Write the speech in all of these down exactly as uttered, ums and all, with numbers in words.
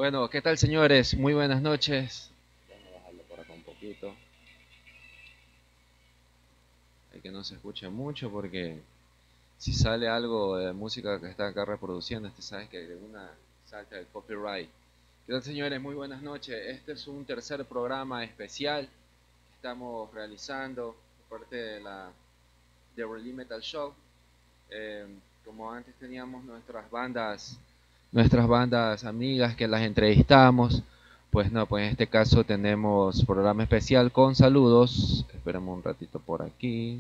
Bueno, ¿qué tal, señores? Muy buenas noches. Vamos a bajarlo por acá un poquito. Hay que no se escuche mucho porque si sale algo de música que está acá reproduciendo, este sabes que de una salta el copyright. ¿Qué tal, señores? Muy buenas noches. Este es un tercer programa especial que estamos realizando por parte de la The Rally Metal Show. Eh, como antes teníamos nuestras bandas nuestras bandas amigas que las entrevistamos, pues no, pues en este caso tenemos programa especial con saludos. Esperemos un ratito por aquí.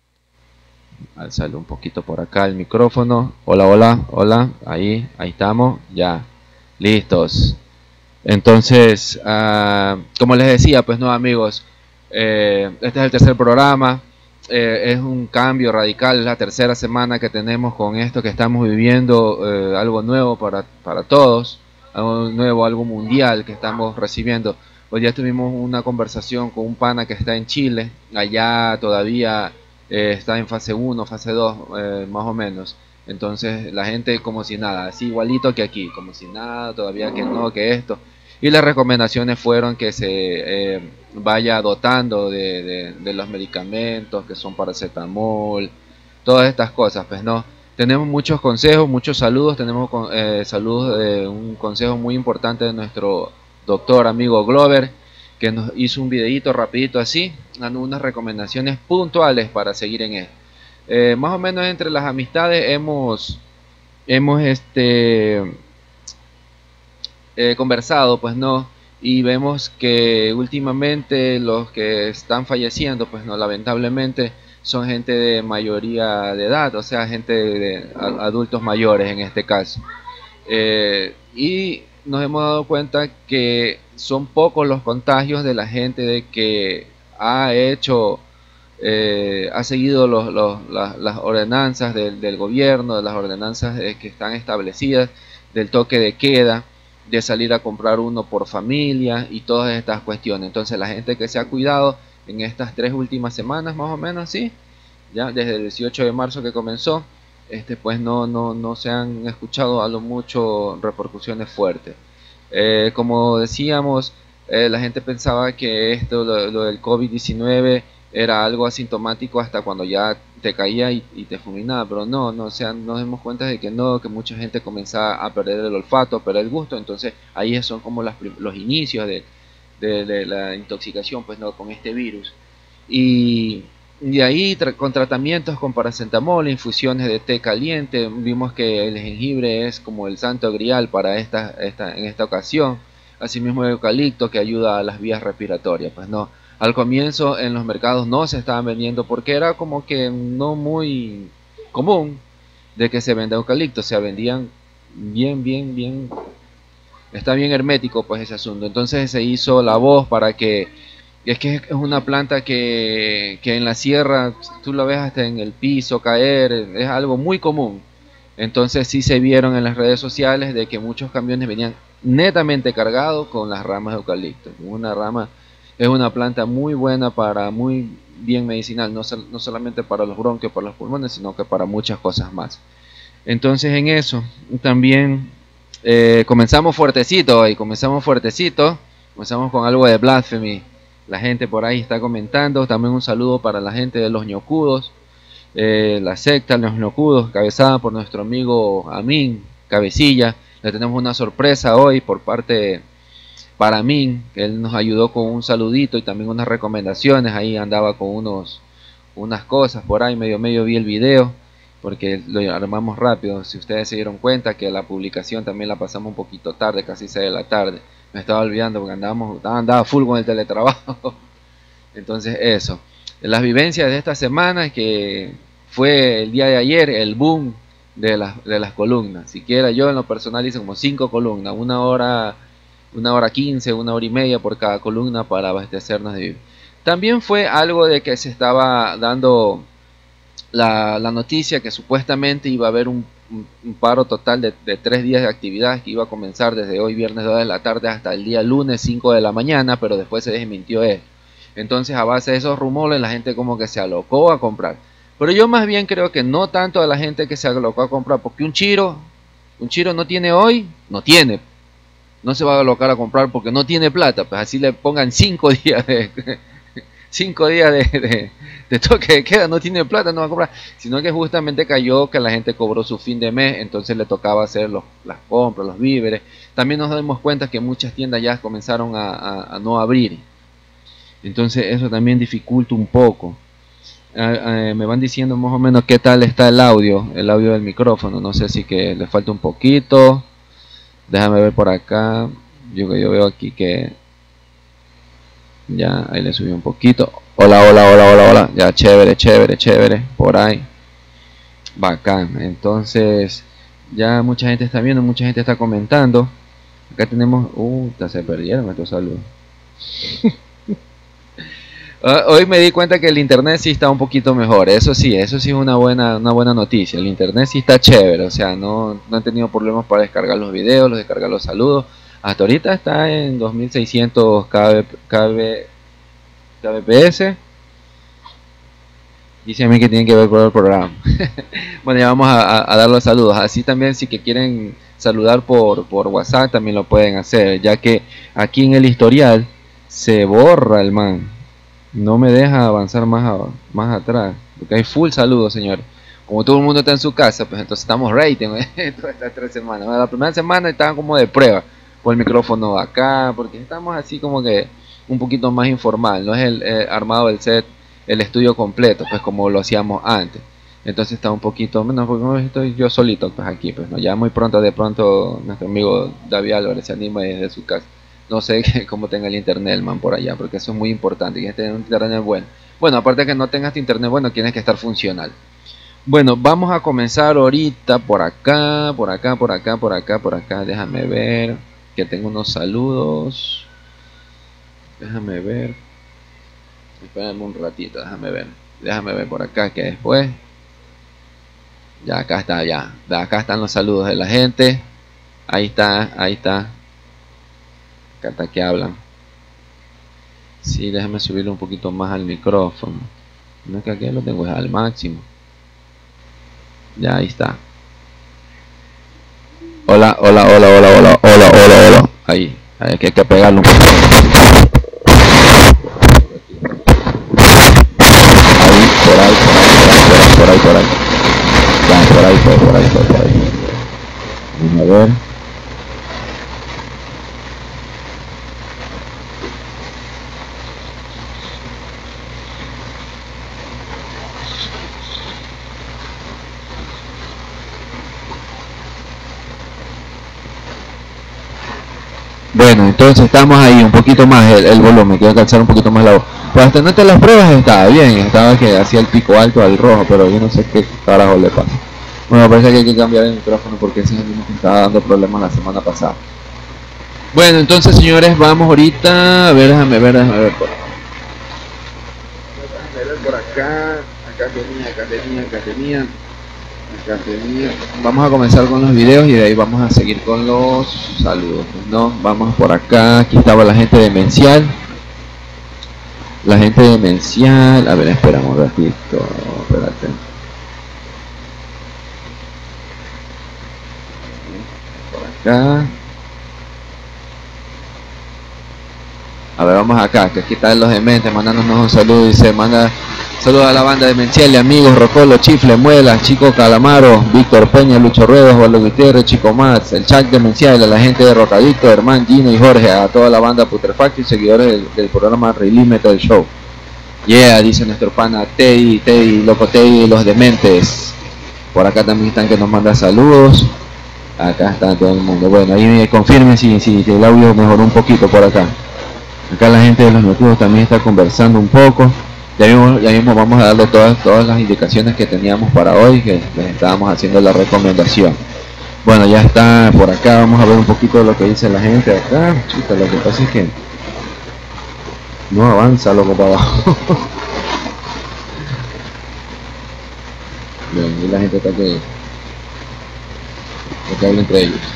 Alzale un poquito por acá el micrófono. Hola, hola, hola. Ahí, ahí estamos. Ya, listos. Entonces, uh, como les decía, pues no, amigos, eh, este es el tercer programa. Eh, es un cambio radical, es la tercera semana que tenemos con esto que estamos viviendo, eh, algo nuevo para, para todos, algo nuevo, algo mundial que estamos recibiendo. Hoy ya tuvimos una conversación con un pana que está en Chile, allá todavía eh, está en fase uno, fase dos, eh, más o menos. Entonces la gente como si nada, así igualito que aquí, como si nada, todavía que no, que esto. Y las recomendaciones fueron que se eh, vaya dotando de, de, de los medicamentos que son paracetamol, todas estas cosas, pues no. Tenemos muchos consejos, muchos saludos, tenemos eh, saludos de un consejo muy importante de nuestro doctor amigo Glover, que nos hizo un videito rapidito así, dando unas recomendaciones puntuales para seguir en él. Eh, más o menos entre las amistades hemos, hemos este Eh, conversado, pues no, y vemos que últimamente los que están falleciendo, pues no, lamentablemente son gente de mayoría de edad, o sea, gente de, de adultos mayores en este caso. Eh, y nos hemos dado cuenta que son pocos los contagios de la gente de que ha hecho, eh, ha seguido los, los, las, las ordenanzas del, del gobierno, de las ordenanzas eh, que están establecidas, del toque de queda, de salir a comprar uno por familia y todas estas cuestiones. Entonces la gente que se ha cuidado en estas tres últimas semanas más o menos, sí, ya desde el dieciocho de marzo que comenzó, este pues no, no, no se han escuchado a lo mucho repercusiones fuertes. Eh, como decíamos, eh, la gente pensaba que esto, lo, lo del COVID diecinueve era algo asintomático hasta cuando ya te caía y, y te fulminaba, pero no, no, o sea, nos dimos cuenta de que no, que mucha gente comenzaba a perder el olfato, a perder el gusto, entonces ahí son como las, los inicios de, de, de la intoxicación, pues no, con este virus. Y de ahí tra con tratamientos con paracetamol, infusiones de té caliente, vimos que el jengibre es como el santo grial para esta, esta, en esta ocasión, asimismo el eucalipto que ayuda a las vías respiratorias, pues no. Al comienzo en los mercados no se estaban vendiendo porque era como que no muy común de que se venda eucalipto, o sea, vendían bien, bien, bien, está bien hermético pues ese asunto. Entonces se hizo la voz para que, es que es una planta que, que en la sierra tú la ves hasta en el piso caer, es algo muy común. Entonces sí se vieron en las redes sociales de que muchos camiones venían netamente cargados con las ramas de eucalipto, una rama. Es una planta muy buena para, muy bien medicinal, no, no solamente para los bronquios, para los pulmones, sino que para muchas cosas más. Entonces en eso también eh, comenzamos fuertecito y comenzamos fuertecito, comenzamos con algo de Blasphemy. La gente por ahí está comentando, también un saludo para la gente de los ñocudos, eh, la secta, los ñocudos, cabezada por nuestro amigo Amin Cabecilla. Le tenemos una sorpresa hoy por parte para mí, que él nos ayudó con un saludito y también unas recomendaciones. Ahí andaba con unos unas cosas por ahí, medio medio vi el video porque lo armamos rápido. Si ustedes se dieron cuenta que la publicación también la pasamos un poquito tarde, casi seis de la tarde, me estaba olvidando porque andábamos, andaba full con el teletrabajo. Entonces eso, las vivencias de esta semana, que fue el día de ayer el boom de las, de las columnas. Siquiera yo en lo personal hice como cinco columnas, una hora una hora quince, una hora y media por cada columna para abastecernos de vivir. También fue algo de que se estaba dando la, la noticia que supuestamente iba a haber un, un, un paro total de, de tres días de actividades que iba a comenzar desde hoy viernes dos de la tarde hasta el día lunes cinco de la mañana, pero después se desmintió él. Entonces a base de esos rumores la gente como que se alocó a comprar. Pero yo más bien creo que no tanto a la gente que se alocó a comprar, porque un chiro, un chiro no tiene hoy, no tiene. no se va a alocar a comprar porque no tiene plata, pues así le pongan cinco días de cinco días de, de, de toque de queda, no tiene plata, no va a comprar, sino que justamente cayó que la gente cobró su fin de mes, entonces le tocaba hacer los, las compras, los víveres. También nos dimos cuenta que muchas tiendas ya comenzaron a, a, a no abrir, entonces eso también dificulta un poco. Uh, uh, me van diciendo más o menos qué tal está el audio, el audio del micrófono, no sé si que le falta un poquito. Déjame ver por acá. Yo, yo veo aquí que ya, ahí le subí un poquito. Hola, hola, hola, hola, hola. Ya, chévere, chévere, chévere. Por ahí. Bacán. Entonces, ya mucha gente está viendo, mucha gente está comentando. Acá tenemos... Uh, se perdieron estos saludos. Hoy me di cuenta que el internet sí está un poquito mejor. Eso sí, eso sí es una buena, una buena noticia. El internet sí está chévere. O sea, no, no he tenido problemas para descargar los videos, los descargar los saludos. Hasta ahorita está en dos mil seiscientos kbps. Dice a mí que tienen que ver con el programa. Bueno, ya vamos a, a, a dar los saludos. Así también, si que quieren saludar por, por WhatsApp, también lo pueden hacer. Ya que aquí en el historial se borra el man. No me deja avanzar más, a, más atrás. Porque hay full saludos, señor. Como todo el mundo está en su casa, pues entonces estamos rating todas estas tres semanas. Bueno, la primera semana estaban como de prueba. Por el micrófono acá. Porque estamos así como que un poquito más informal. No es el eh, armado del set, el estudio completo, pues como lo hacíamos antes. Entonces está un poquito menos, porque estoy yo solito pues aquí. Pues no, ya muy pronto, de pronto, nuestro amigo David Álvarez se anima desde su casa. No sé cómo tenga el internet el man por allá, porque eso es muy importante, tienes que tener un internet bueno. Bueno, aparte de que no tengas internet bueno, tienes que estar funcional. Bueno, vamos a comenzar ahorita por acá, por acá, por acá, por acá, por acá. Déjame ver, que tengo unos saludos. Déjame ver. Espérame un ratito, déjame ver. Déjame ver por acá, que después... Ya, acá está, ya. Acá están los saludos de la gente. Ahí está, ahí está. Hasta que hablan. Sí, déjame subirle un poquito más al micrófono. No es que aquí lo tengo al máximo. Ya, ahí está. Hola, hola, hola, hola, hola, hola, hola, hola. Ahí, ahí que hay que pegarlo un poquito. Ahí, por ahí, por ahí, por ahí, por ahí, por ahí. Ya, por ahí, por, por ahí, por, por ahí. Vamos a ver. Bueno, entonces estamos ahí un poquito más el, el volumen, quiero alcanzar un poquito más la voz. Pues hasta no te las pruebas estaba bien, estaba que hacía el pico alto al rojo, pero yo no sé qué carajo le pasa. Bueno, parece que hay que cambiar el micrófono porque ese es el mismo que estaba dando problemas la semana pasada. Bueno, entonces señores, vamos ahorita, a ver, déjame ver, déjame ver por acá. Déjame ver por acá, acá tenía, acá tenía, acá tenía. Acá tenía. Vamos a comenzar con los videos y de ahí vamos a seguir con los saludos. No, vamos por acá. Aquí estaba la gente demencial. La gente demencial. A ver, espera un ratito. Espérate. Por acá. A ver, vamos acá. Que aquí están los dementes mandándonos un saludo. Dice, manda. Saludos a la banda de Mencial, amigos, Rocolo, Chifle, Muela, Chico Calamaro, Víctor Peña, Lucho Ruedas, Osvaldo Gutiérrez, Chico Mats, el chat de Mencial, a la gente de Rocadito, Herman, Gino y Jorge, a toda la banda Putrefacto y seguidores del, del programa Release Metal Show. Yeah, dice nuestro pana Teddy, Teddy, Loco Teddy, los dementes. Por acá también están que nos manda saludos. Acá está todo el mundo. Bueno, ahí me confirmen si, si, si el audio mejoró un poquito por acá. Acá la gente de los noticios también está conversando un poco. Ya mismo, ya mismo vamos a darle todas, todas las indicaciones que teníamos para hoy, que les estábamos haciendo la recomendación. Bueno, ya está por acá, vamos a ver un poquito de lo que dice la gente acá. Chuta, lo que pasa es que no avanza loco para abajo. Bien, y la gente está que, que habla entre ellos.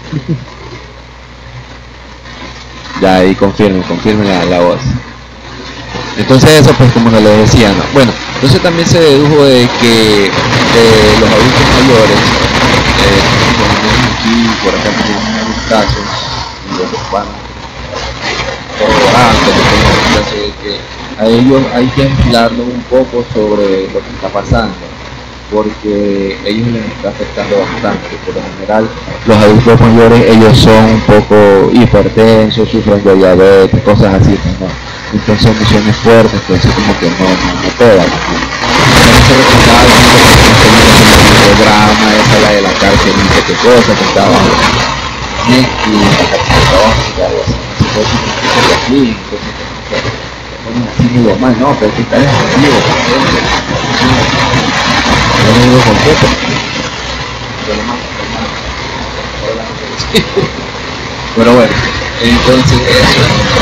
Ya ahí confirmen, confirmen la, la voz. Entonces eso pues como les decía, ¿no? Bueno, entonces también se dedujo de que de los adultos mayores, eh, aquí por acá tenemos algunos casos, los panas corroborando, de que a ellos hay que aislarlos un poco sobre lo que está pasando, porque ellos les está afectando bastante. Por lo general, los adultos mayores, ellos son un poco hipertensos, sufren de diabetes, cosas así, ¿no? Entonces emociones fuertes, entonces como que no, no, no pegan. Entonces se recordaba el drama, esa la de la cárcel, no sé qué cosa, que estaba Netflix, la cárcel de trabajo, y algo así. Entonces, así, entonces, así medio mal, no, pero es que está desafío, yo no digo con qué, pero bueno, entonces eso,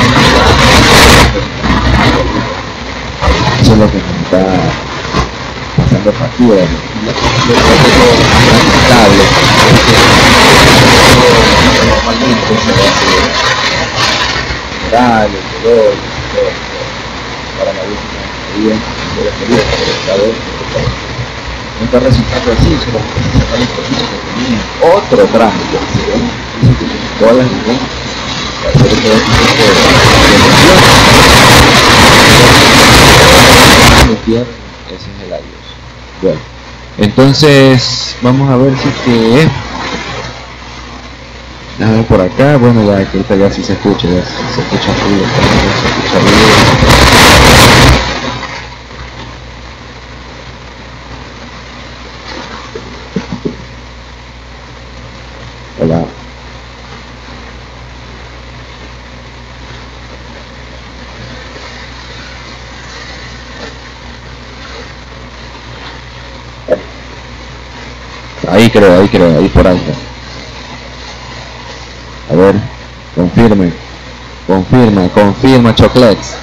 eso es lo que nos está pasando factura, ¿no? Yo creo que todo es lamentable, porque normalmente se hace general, el dolor, todo, para la última medida de la salida, pero esta vez no está resultando así, solo que se sacan los procesos que tenían otro trámite, así que dice que tienen todas las niveles para hacer todo este tipo de emociones. Ese es el adiós. Bueno, entonces vamos a ver si que es. A ver por acá, bueno, ya que ahorita ya sí se escucha, ya se escucha ruido, se escucha ruido. Hola. Ahí creo, ahí creo, ahí por ahí. A ver, confirme, confirma, confirma, Choclets.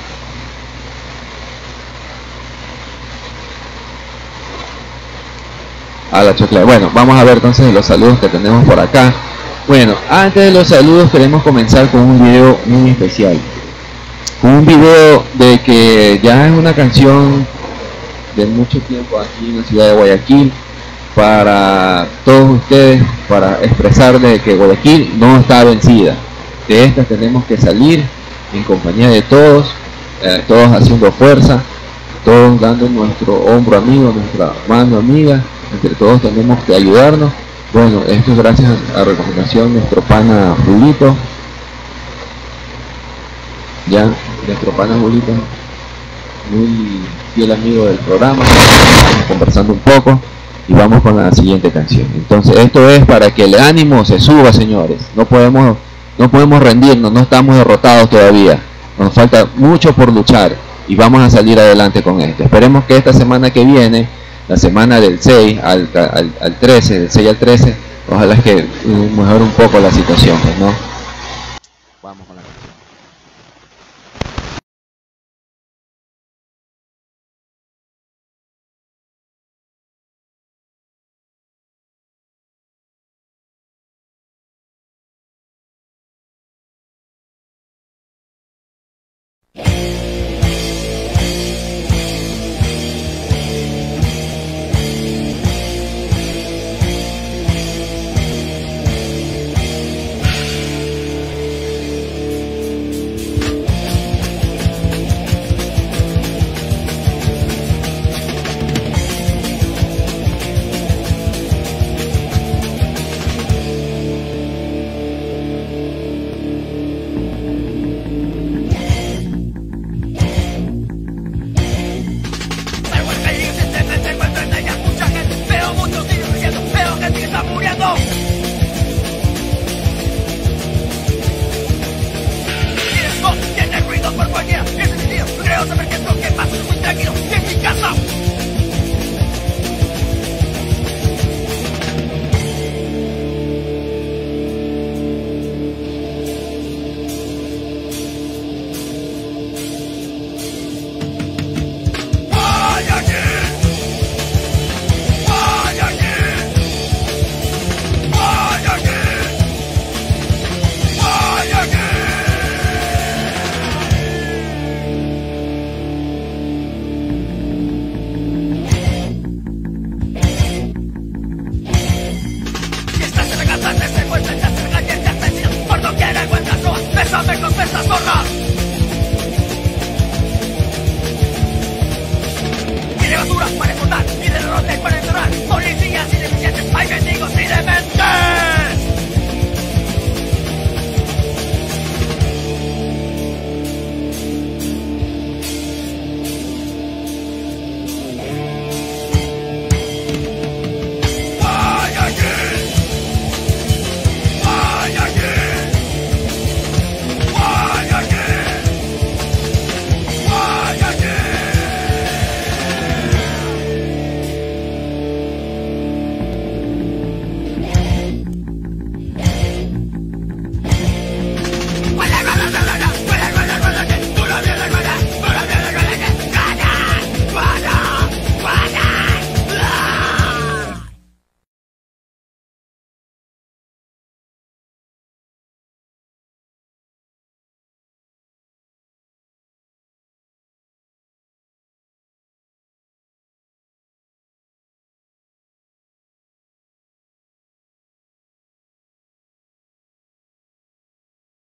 A la Choclet. Bueno, vamos a ver entonces los saludos que tenemos por acá. Bueno, antes de los saludos queremos comenzar con un video muy especial. Con un video de que ya es una canción de mucho tiempo aquí en la ciudad de Guayaquil, para todos ustedes, para expresarles que Guayaquil no está vencida. De esta tenemos que salir en compañía de todos, eh, todos haciendo fuerza, todos dando nuestro hombro amigo, nuestra mano amiga, entre todos tenemos que ayudarnos. Bueno, esto es gracias a la recomendación de nuestro pana Julito, ya, nuestro pana Julito, muy fiel amigo del programa, estamos conversando un poco. Y vamos con la siguiente canción. Entonces esto es para que el ánimo se suba, señores. No podemos, no podemos rendirnos, no estamos derrotados todavía. Nos falta mucho por luchar y vamos a salir adelante con esto. Esperemos que esta semana que viene, la semana del seis al, al, al trece, del seis al trece, ojalá que mejore un poco la situación, ¿no? Vamos con la canción.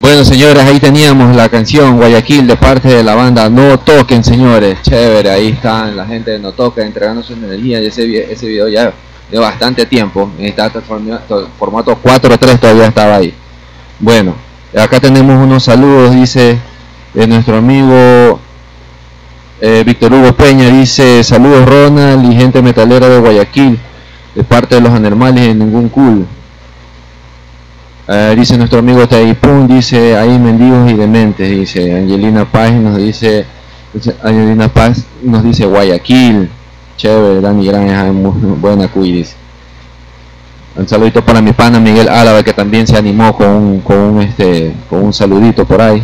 Bueno, señores, ahí teníamos la canción Guayaquil de parte de la banda No Toquen, señores. Chévere, ahí están la gente de No Toquen entregando su energía. Y ese, ese video ya de bastante tiempo. Está formato cuatro tres, todavía estaba ahí. Bueno, acá tenemos unos saludos, dice de nuestro amigo eh, Víctor Hugo Peña. Dice: saludos Ronald y gente metalera de Guayaquil, de parte de los anormales y de ningún cool. Uh, dice nuestro amigo Taipun, dice ahí mendigos y dementes, dice Angelina Paz nos dice, dice Angelina Paz nos dice Guayaquil, chévere, Dani Granja, muy buena cuidis. Un saludito para mi pana Miguel Álava, que también se animó con un, con un este con un saludito por ahí.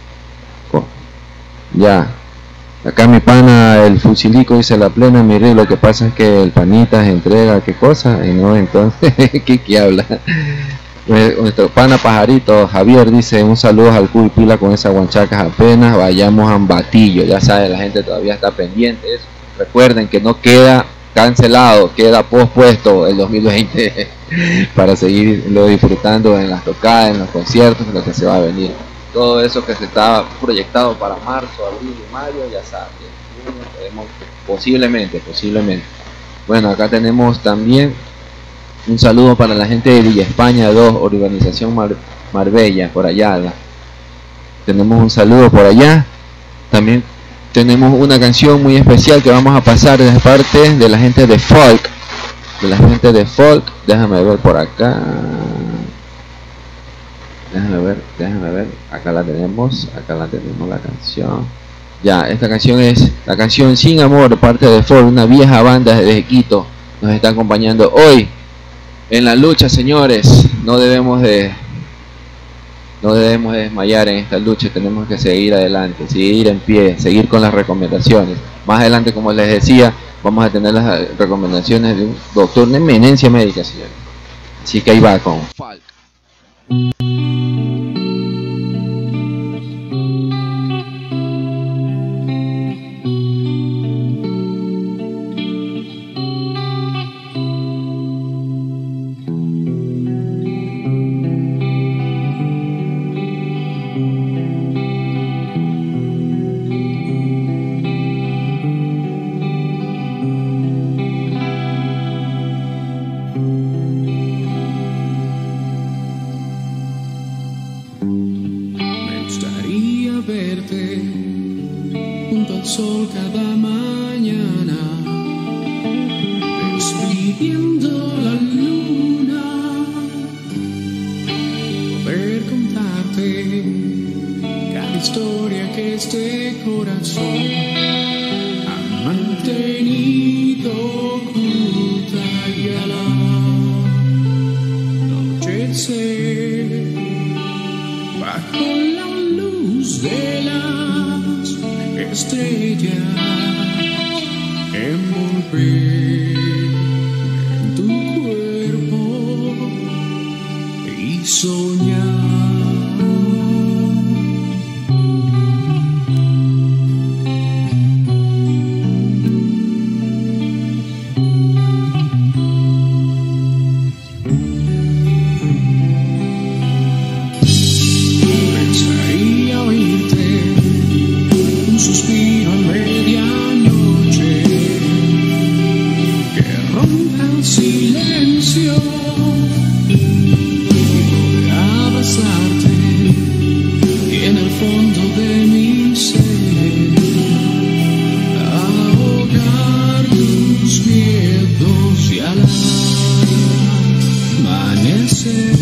Ya, acá mi pana el Fusilico dice: la plena, mire, lo que pasa es que el panita se entrega, ¿qué cosa? Y no, entonces, ¿qué, qué habla? Nuestro pana Pajarito Javier dice: un saludo al Cuy Pila con esas guanchacas, apenas vayamos a Ambatillo. Ya saben, la gente todavía está pendiente de eso. Recuerden que no queda cancelado, queda pospuesto el dos mil veinte para seguirlo disfrutando en las tocadas, en los conciertos, en lo que se va a venir. Todo eso que se estaba proyectado para marzo, abril y mayo, ya saben, posiblemente, posiblemente. Bueno, acá tenemos también un saludo para la gente de Villa España dos, Organización Mar Marbella, por allá. ¿La? Tenemos un saludo por allá. También tenemos una canción muy especial que vamos a pasar de parte de la gente de Folk. De la gente de Folk. Déjame ver por acá. Déjame ver, déjame ver. Acá la tenemos. Acá la tenemos la canción. Ya, esta canción es la canción Sin Amor, de parte de Folk, una vieja banda de Quito. Nos está acompañando hoy en la lucha, señores. No debemos de no debemos de desmayar en esta lucha. Tenemos que seguir adelante, seguir en pie, seguir con las recomendaciones. Más adelante, como les decía, vamos a tener las recomendaciones de un doctor de eminencia médica, señores. Así que ahí va con Falk. Sol cada mañana, despidiendo la luna, poder contarte cada historia que este corazón ha mantenido oculta, y al anochecer bajo la luz de las estrellas, envolver en tu cuerpo y soñar. Pensaría oírte un suspiro a medianoche que rompa el silencio y poder abrazarte en el fondo de mi ser, ahogar tus miedos y al amanecer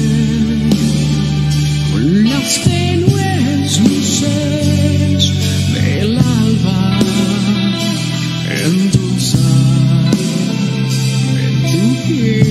con las tenues luces del alba endulzar en tu piel.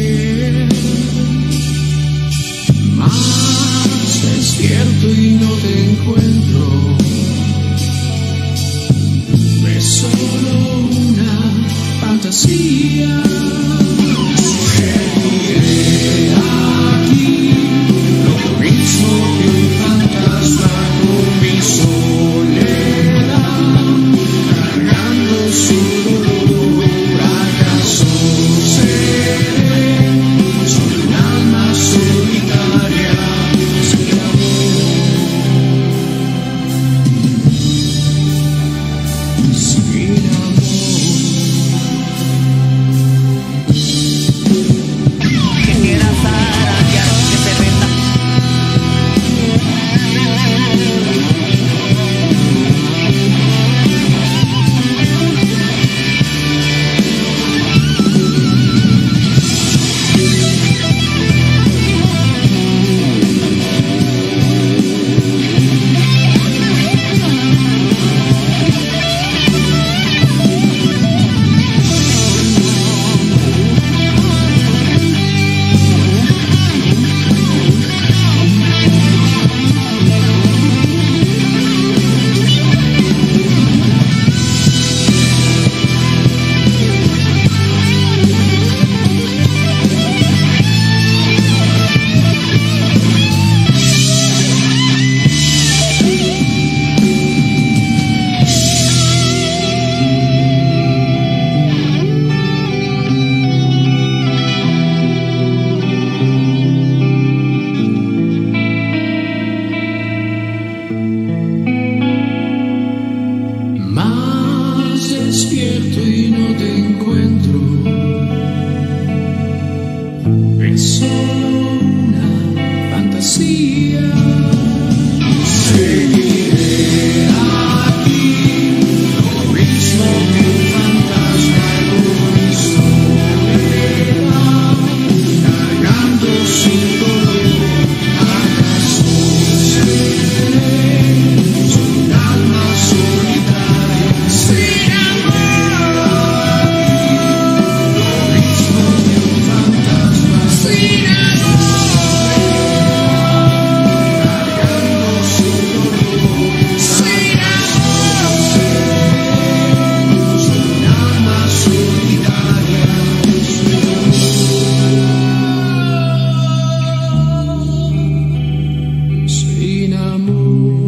es solo una fantasía. Seguiré aquí, lo mismo que un fantasma egoísta me va cargando su dolor. ¿Acaso seré un alma solitaria sin amor? Lo mismo que un fantasma sin amor, cargando su dolor. Sin amor, un alma solitaria. Sin amor.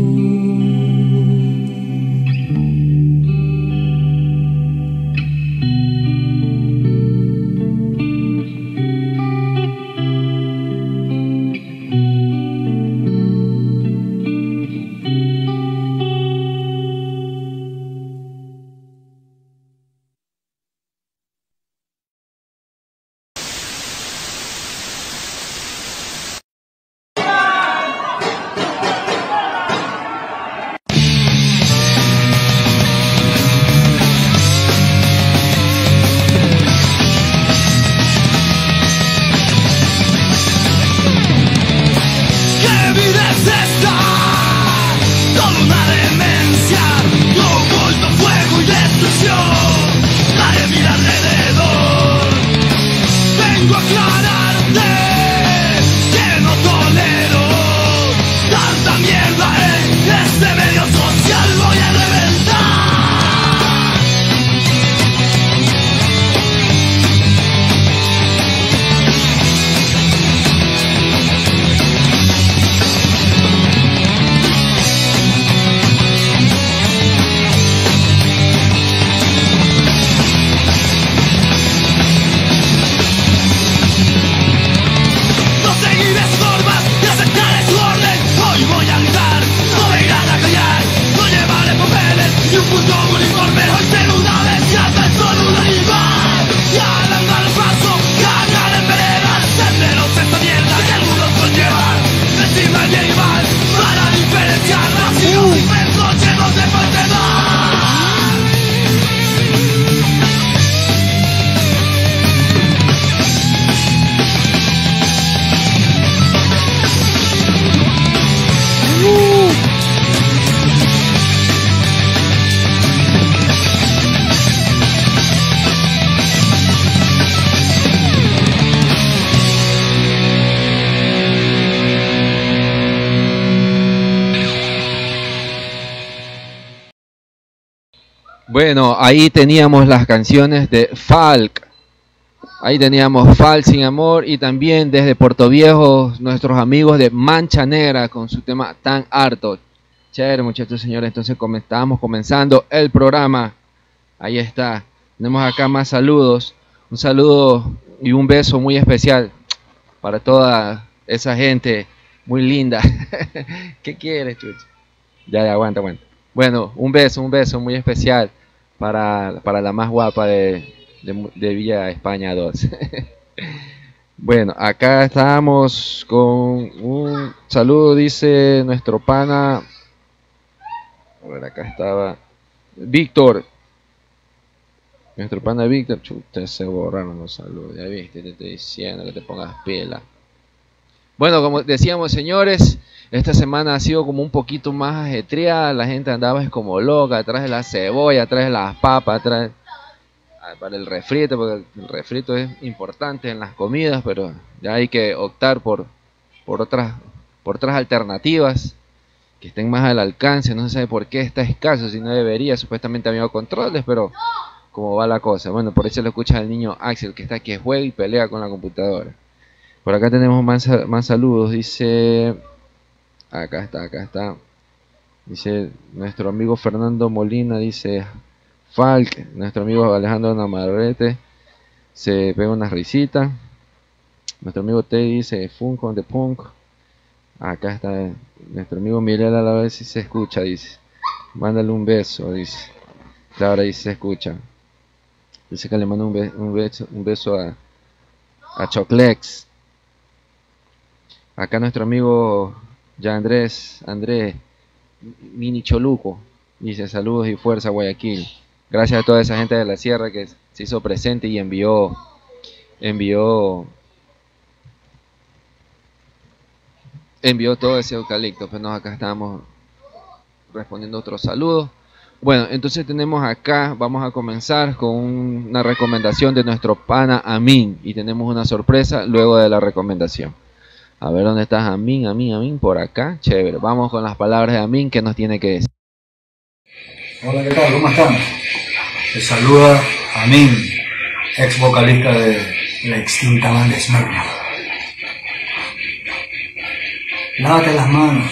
¿Qué vida es esta? Toda una demencia, tumulto, fuego y destrucción. Nadie mira alrededor. Vengo a aclararte que no tolero tanta mierda en este medio social. Voy a reventar. No seguiré sus normas y aceptaré su orden. Hoy voy a gritar, no me irán a callar. No llevaré papeles ni un puto uniforme. Hoy seré una bestia dentro de un animal. Y al andar el paso, cagaré en veredas. Senderos de esta mierda que algunos conllevan. Encima el bien y mal, para diferenciar vacíos y inmensos llenos de falsedad. Bueno, ahí teníamos las canciones de Falk. Ahí teníamos Falk sin amor, y también desde Puerto Viejo nuestros amigos de Mancha Negra con su tema Tan Harto. Chévere, muchachos, señores. Entonces come- estábamos comenzando el programa. Ahí está. Tenemos acá más saludos. Un saludo y un beso muy especial para toda esa gente muy linda. ¿Qué quieres, chucho? Ya, ya, aguanta, aguanta. Bueno, un beso, un beso muy especial para, para la más guapa de, de, de Villa España dos. Bueno, acá estamos con un saludo, dice nuestro pana. A ver, acá estaba Víctor. Nuestro pana Víctor. Chuta, se borraron los saludos. Ya viste, te estoy diciendo que te pongas pila. Bueno, como decíamos, señores, esta semana ha sido como un poquito más ajetreada. La gente andaba es como loca, atrás de la cebolla, atrás de las papas, atrás para el refrito, porque el refrito es importante en las comidas, pero ya hay que optar por, por otras, por otras alternativas que estén más al alcance. No se sabe por qué está escaso, si no debería. Supuestamente había controles, pero como va la cosa. Bueno, por eso lo escucha el niño Axel, que está aquí, juega y pelea con la computadora. Por acá tenemos más, más saludos. Dice, acá está, acá está. Dice nuestro amigo Fernando Molina, dice Falk. Nuestro amigo Alejandro Namarrete se pega una risita. Nuestro amigo Teddy dice Funk on the Punk. Acá está nuestro amigo Miguel, a la vez si se escucha, dice. Mándale un beso, dice. Claro, ahí se escucha. Dice que le manda un, be un beso, un beso a, a Choclex. Acá nuestro amigo ya Andrés, Andrés Mini Choluco, dice saludos y fuerza Guayaquil. Gracias a toda esa gente de la sierra que se hizo presente y envió, envió, envió todo ese eucalipto. Pues nos acá estamos respondiendo otros saludos. Bueno, entonces tenemos acá, vamos a comenzar con una recomendación de nuestro pana Amin. Y tenemos una sorpresa luego de la recomendación. A ver, ¿dónde estás, Amin? Amin, Amin, por acá. Chévere, vamos con las palabras de Amin, ¿qué nos tiene que decir? Hola, ¿qué tal? ¿Cómo están? Les saluda Amin, ex vocalista de la extinta banda Esmerna. Lávate las manos.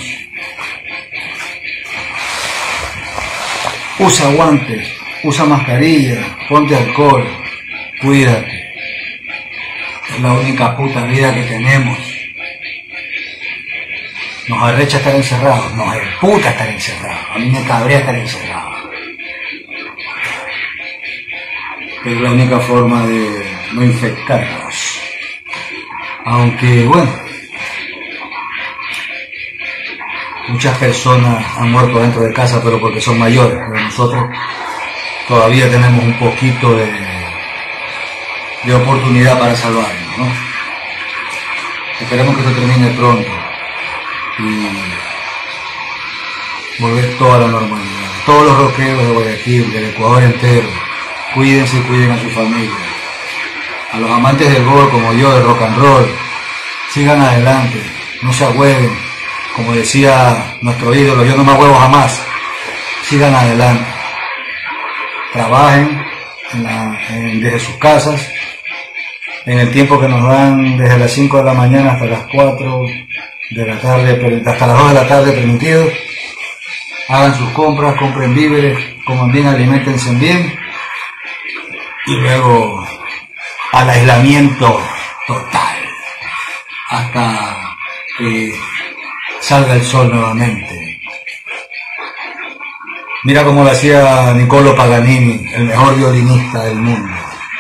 Usa guantes, usa mascarilla, ponte alcohol, cuídate. Es la única puta vida que tenemos. Nos arrecha estar encerrados, nos emputa estar encerrados. A mí me cabrea estar encerrado. Es la única forma de no infectarnos. Aunque, bueno, muchas personas han muerto dentro de casa, pero porque son mayores. Pero nosotros todavía tenemos un poquito de, de oportunidad para salvarnos, ¿no? Esperemos que esto termine pronto y volver toda la normalidad. Todos los rockeros de Guayaquil, del Ecuador entero, cuídense y cuiden a su familia. A los amantes del gol como yo, del rock and roll, sigan adelante, no se ahueven. Como decía nuestro ídolo, yo no me ahuevo jamás. Sigan adelante. Trabajen en la, en, desde sus casas, en el tiempo que nos dan desde las cinco de la mañana hasta las cuatro de la tarde, hasta las dos de la tarde permitido. Hagan sus compras, compren víveres, coman bien, aliméntense bien y luego al aislamiento total hasta que salga el sol nuevamente. Mira cómo lo hacía Niccolo Paganini, el mejor violinista del mundo.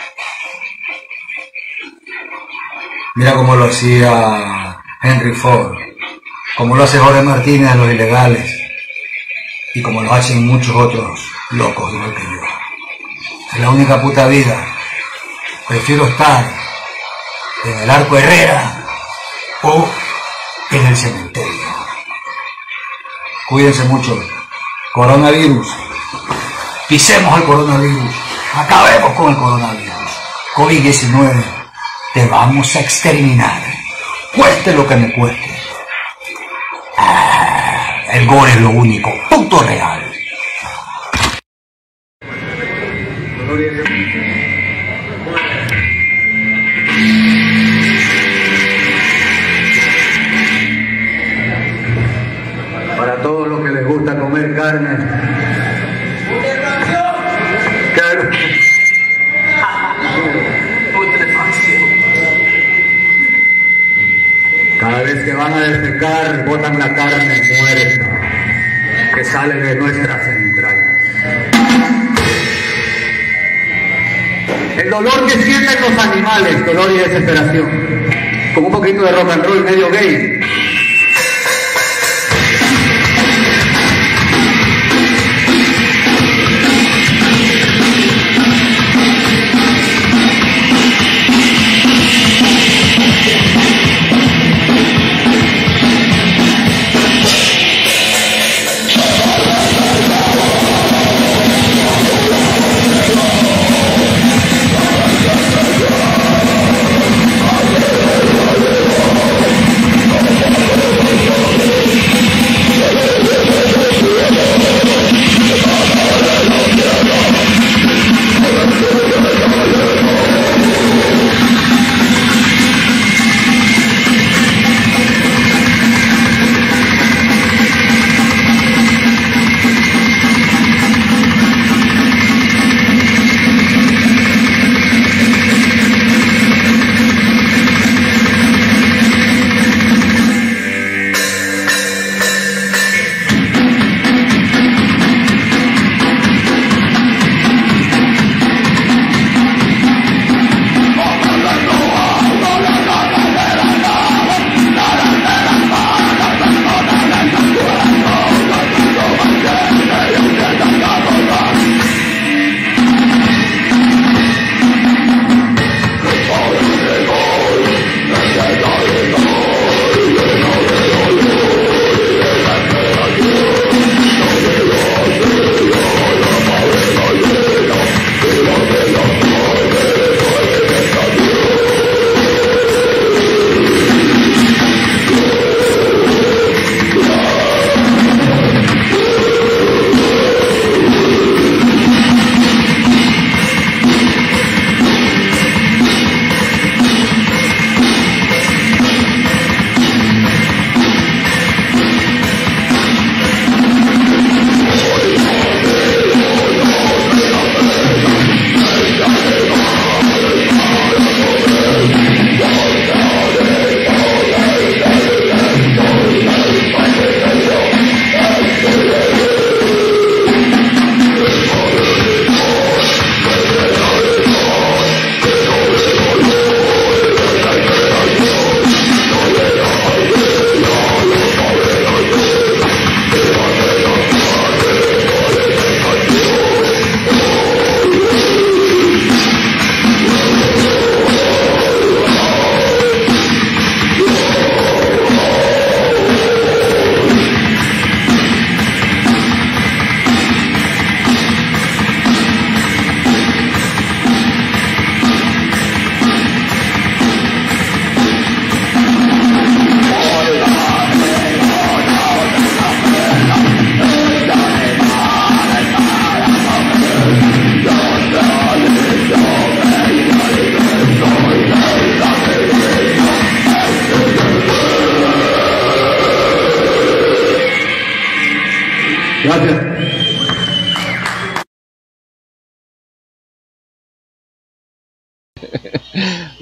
Mira cómo lo hacía Henry Ford, como lo hace Jorge Martínez de Los Ilegales y como lo hacen muchos otros locos igual que yo. Es la única puta vida. Prefiero estar en el Arco Herrera o en el cementerio. Cuídense mucho. Coronavirus. Pisemos el coronavirus. Acabemos con el coronavirus. COVID diecinueve. Te vamos a exterminar. Cueste lo que me cueste. Ah, el gore es lo único. Punto real. Para todos los que les gusta comer carne. Cada vez que van a defecar, botan la carne muerta que sale de nuestras entrañas. El dolor que sienten los animales, dolor y desesperación, con un poquito de rock and roll medio gay.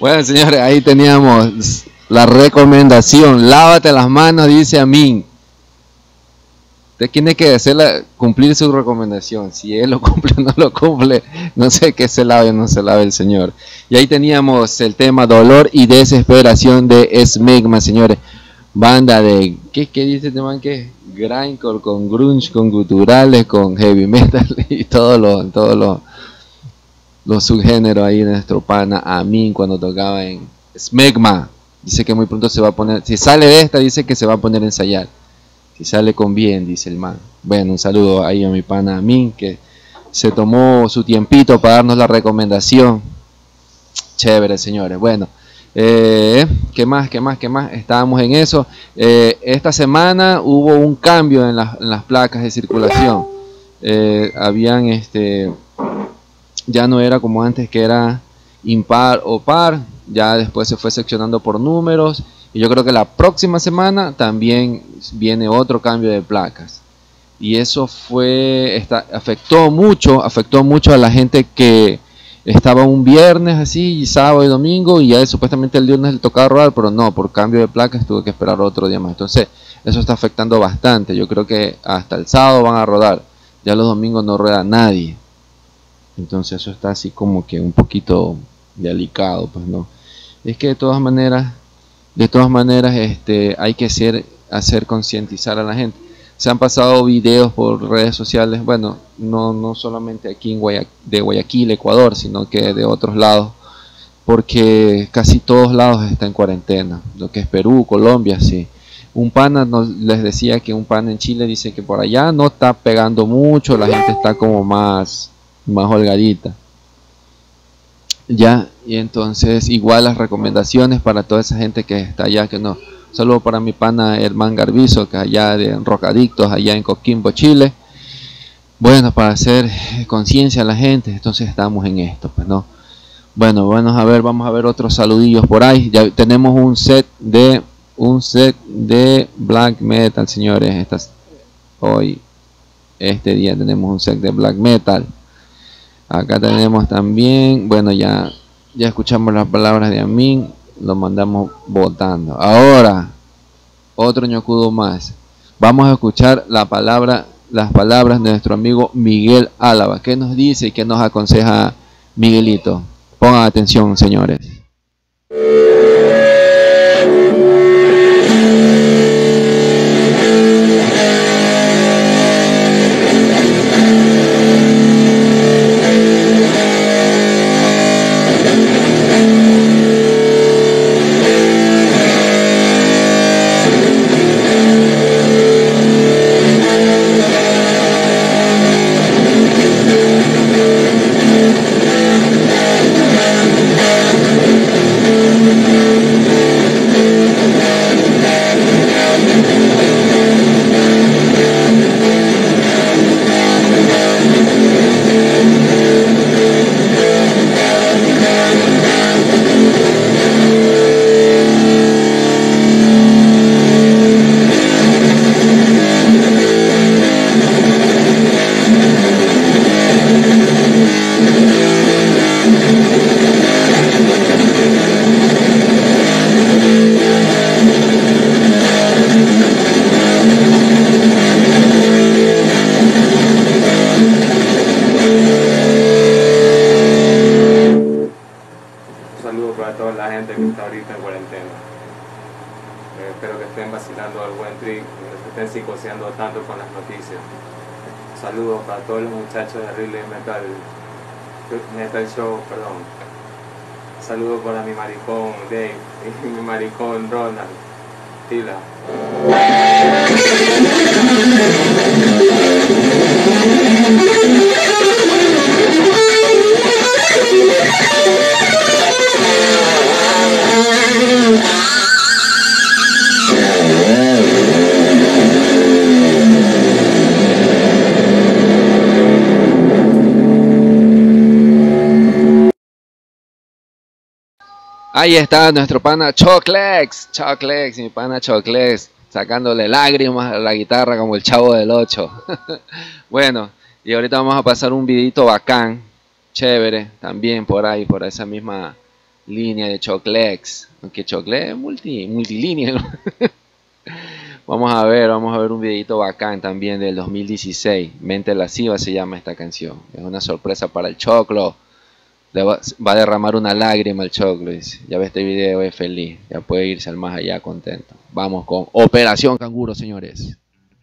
Bueno, señores, ahí teníamos la recomendación. Lávate las manos, dice Amin. Usted tiene que hacerla, cumplir su recomendación. Si él lo cumple o no lo cumple, no sé qué se lave o no se lave el señor. Y ahí teníamos el tema Dolor y Desesperación de Smegma, señores. Banda de, ¿qué, qué dice este man? ¿Qué? Grindcore, con grunge, con guturales, con heavy metal y todos los todo lo, los subgéneros ahí de nuestro pana Amin cuando tocaba en Smegma. Dice que muy pronto se va a poner, si sale de esta, dice que se va a poner a ensayar. Si sale con bien, dice el man. Bueno, un saludo ahí a mi pana Amin, que se tomó su tiempito para darnos la recomendación. Chévere, señores. Bueno, eh, ¿qué más? ¿Qué más? ¿Qué más? Estábamos en eso. Eh, esta semana hubo un cambio en, la, en las placas de circulación. Eh, habían, este, ya no era como antes que era impar o par. Ya después se fue seccionando por números. Y yo creo que la próxima semana también viene otro cambio de placas. Y eso fue, esta, afectó mucho, afectó mucho a la gente que estaba un viernes así, y sábado y domingo, y ya supuestamente el lunes le tocaba rodar, pero no, por cambio de placas tuve que esperar otro día más. Entonces, eso está afectando bastante. Yo creo que hasta el sábado van a rodar. Ya los domingos no rueda nadie. Entonces, eso está así como que un poquito delicado, pues no. Es que de todas maneras... De todas maneras, este, hay que hacer, hacer concientizar a la gente. Se han pasado videos por redes sociales, bueno, no, no solamente aquí en Guaya, de Guayaquil, Ecuador, sino que de otros lados, porque casi todos lados está en cuarentena, lo que es Perú, Colombia, sí. Un pana nos, les decía que un pana en Chile dice que por allá no está pegando mucho, la gente está como más, más holgadita. Ya, y entonces igual las recomendaciones para toda esa gente que está allá, que no. Un saludo para mi pana Herman Garbizo, que allá de Rocadictos, allá en Coquimbo, Chile. Bueno, para hacer conciencia a la gente, entonces estamos en esto, pues no. Bueno, vamos a ver, vamos a ver otros saludillos por ahí. Ya tenemos un set de un set de black metal, señores. Estas, hoy, este día tenemos un set de black metal. Acá tenemos también, bueno, ya, ya escuchamos las palabras de Amin, lo mandamos votando. Ahora, otro ñocudo más. Vamos a escuchar la palabra, las palabras de nuestro amigo Miguel Álava. ¿Qué nos dice y qué nos aconseja Miguelito? Pongan atención, señores. Saludos para todos los muchachos de Relay Metal, Metal Show, perdón. Saludos para mi maricón Dave y mi maricón Ronald. Tila. Ahí está nuestro pana Choclex, Choclex, mi pana Choclex, sacándole lágrimas a la guitarra como el Chavo del ocho. Bueno, y ahorita vamos a pasar un videito bacán, chévere, también por ahí, por esa misma línea de Choclex, aunque Choclex es multi, multilínea. Vamos a ver, vamos a ver un videito bacán también del dos mil dieciséis. Mente lasciva se llama esta canción. Es una sorpresa para el Choclo. Le va, va a derramar una lágrima al Choclo. Dice. Ya ve este video, es feliz. Ya puede irse al más allá contento. Vamos con Operación Canguro, señores.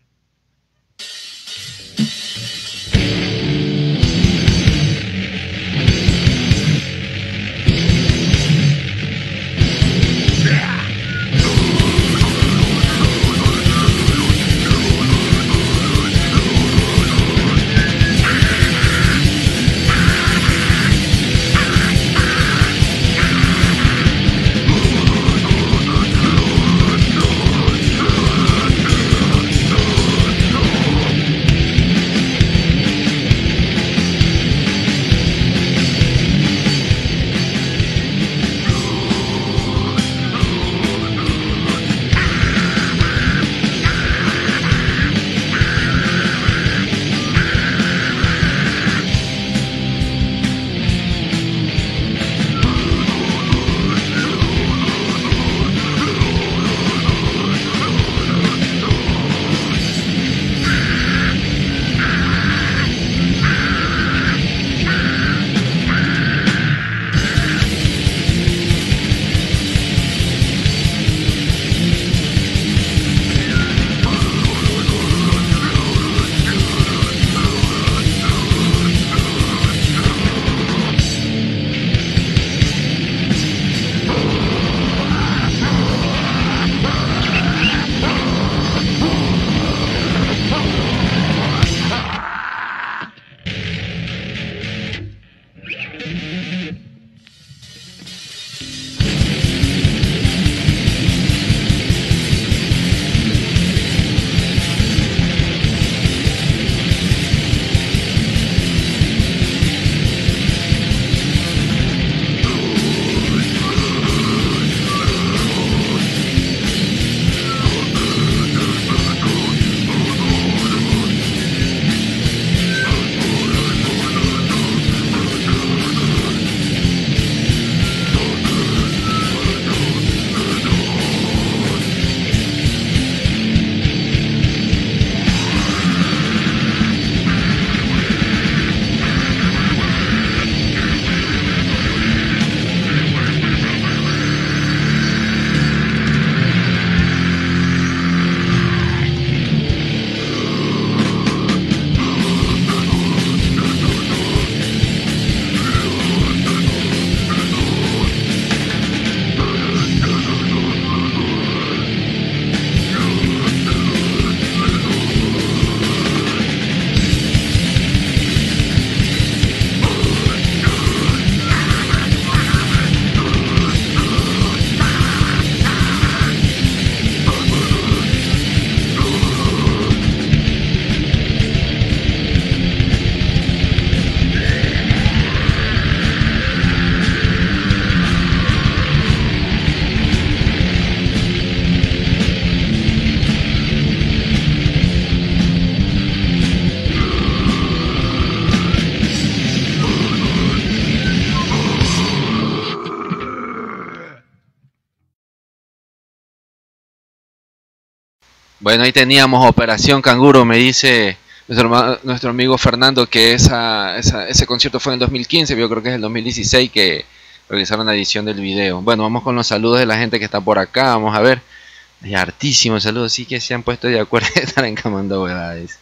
Bueno, ahí teníamos Operación Canguro, me dice nuestro, nuestro amigo Fernando que esa, esa, ese concierto fue en el dos mil quince, yo creo que es el dos mil dieciséis que realizaron la edición del video. Bueno, vamos con los saludos de la gente que está por acá, vamos a ver. Hay hartísimos saludos, sí que se han puesto de acuerdo de estar encamando huevadas.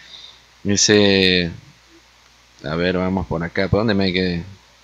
Dice, a ver, vamos por acá, ¿por dónde me quedé?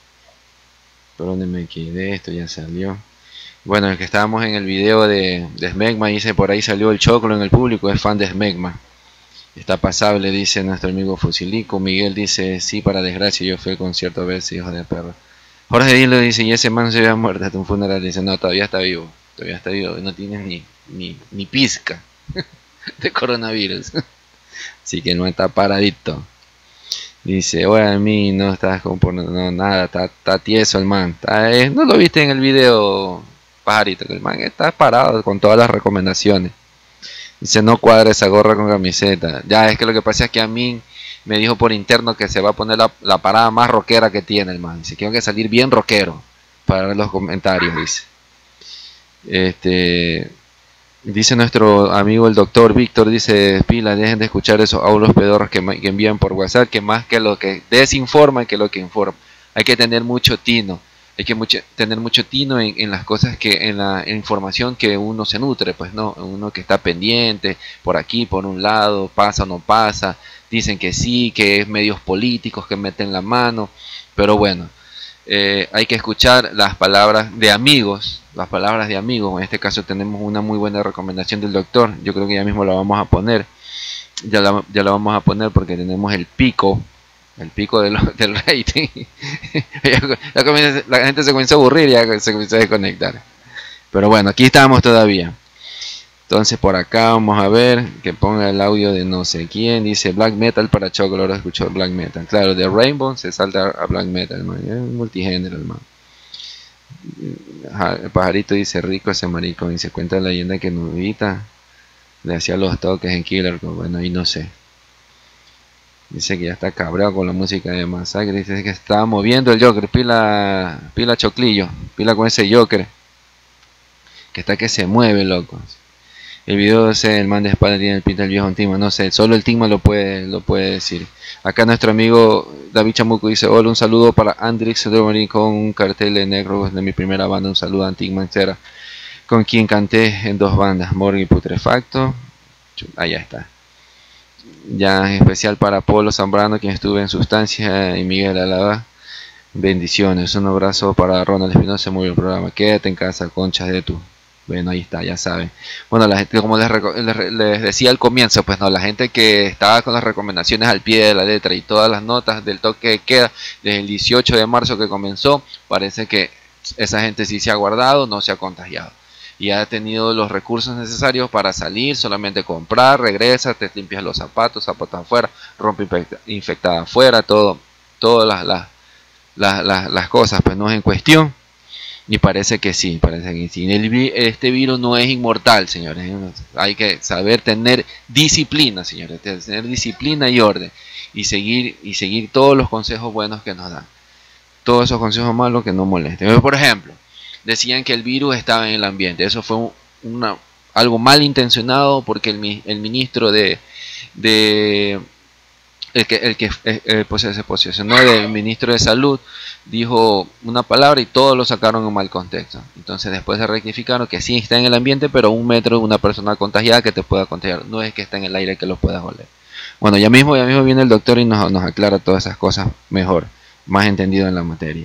¿Por dónde me quedé? Esto ya salió. Bueno, el que estábamos en el video de, de Smegma, dice por ahí salió el Choclo en el público, es fan de Smegma. Está pasable, dice nuestro amigo Fusilico. Miguel dice, sí, para desgracia, yo fui al concierto a ver si hijo de perro. Jorge Dilo dice, y ese man se había muerto hasta un funeral. Dice, no, todavía está vivo, todavía está vivo, no tienes ni, ni, ni pizca de coronavirus. Así que no está paradito. Dice, oye, a mí no estás componiendo no, nada, está, está tieso el man. Está, eh, no lo viste en el video, pajarito, que el man está parado con todas las recomendaciones. Dice, no cuadra esa gorra con camiseta. Ya, es que lo que pasa es que a mí me dijo por interno que se va a poner la, la parada más rockera que tiene el man. Dice, quiero que salir bien rockero. para los comentarios, dice. Este, dice nuestro amigo el doctor Víctor, dice, pila, dejen de escuchar esos audios pedorros que, que envían por WhatsApp, que más que lo que desinforman que lo que informan. Hay que tener mucho tino, hay que mucho, tener mucho tino en, en las cosas que, en la en información que uno se nutre, pues no, uno que está pendiente, por aquí, por un lado, pasa o no pasa, dicen que sí, que es medios políticos que meten la mano, pero bueno. Eh, hay que escuchar las palabras de amigos, las palabras de amigos. En este caso tenemos una muy buena recomendación del doctor. Yo creo que ya mismo la vamos a poner. Ya la, ya la vamos a poner porque tenemos el pico, el pico de lo, del rating. ya comienza, la gente se comienza a aburrir y ya se comienza a desconectar. Pero bueno, aquí estamos todavía. Entonces por acá vamos a ver que ponga el audio de no sé quién. Dice Black Metal para Chocolate. Ahora escuchó Black Metal. Claro, de Rainbow se salta a Black Metal, man. Es un multigénero, hermano. El pajarito dice rico ese marico. Dice cuenta la leyenda que Nubita le hacía los toques en Killer. Bueno, ahí no sé. Dice que ya está cabreado con la música de Masacre. Dice que estaba moviendo el Joker. Pila, pila choclillo. Pila con ese Joker. Que está que se mueve, loco. El video ese, el man de espalda tiene el pinta del viejo Antigma, no sé, solo el Tigma lo puede, lo puede decir. Acá nuestro amigo David Chamuco dice, hola, un saludo para Andrix Drummond con un cartel de negro de mi primera banda, un saludo a Antigma entera, con quien canté en dos bandas, Morgue y Putrefacto. Allá está. Ya en especial para Polo Zambrano, quien estuve en Sustancia, y Miguel Alaba. Bendiciones, un abrazo para Ronald Espinosa, muy buen programa. Quédate en casa, conchas de tu. Bueno, ahí está, ya saben. Bueno, la gente, como les, les, les decía al comienzo, pues no, la gente que estaba con las recomendaciones al pie de la letra y todas las notas del toque de queda desde el dieciocho de marzo que comenzó, parece que esa gente sí se ha guardado, no se ha contagiado. Y ha tenido los recursos necesarios para salir, solamente comprar, regresa, te limpias los zapatos, zapatos afuera, rompe infectada afuera, todo, todas las, las, las, las, las cosas, pues no es en cuestión. Y parece que sí, parece que sí. El, este virus no es inmortal, señores. Hay que saber tener disciplina, señores. Tener disciplina y orden. Y seguir, y seguir todos los consejos buenos que nos dan. Todos esos consejos malos que no molesten. Por ejemplo, decían que el virus estaba en el ambiente. Eso fue una, algo malintencionado porque el, el ministro de... de el que, el que eh, pues se posicionó del ministro de salud dijo una palabra y todos lo sacaron en mal contexto. Entonces después se rectificaron que sí está en el ambiente, pero a un metro de una persona contagiada que te pueda contagiar, no es que está en el aire que lo puedas oler. Bueno, ya mismo ya mismo viene el doctor y nos, nos aclara todas esas cosas mejor, más entendido en la materia.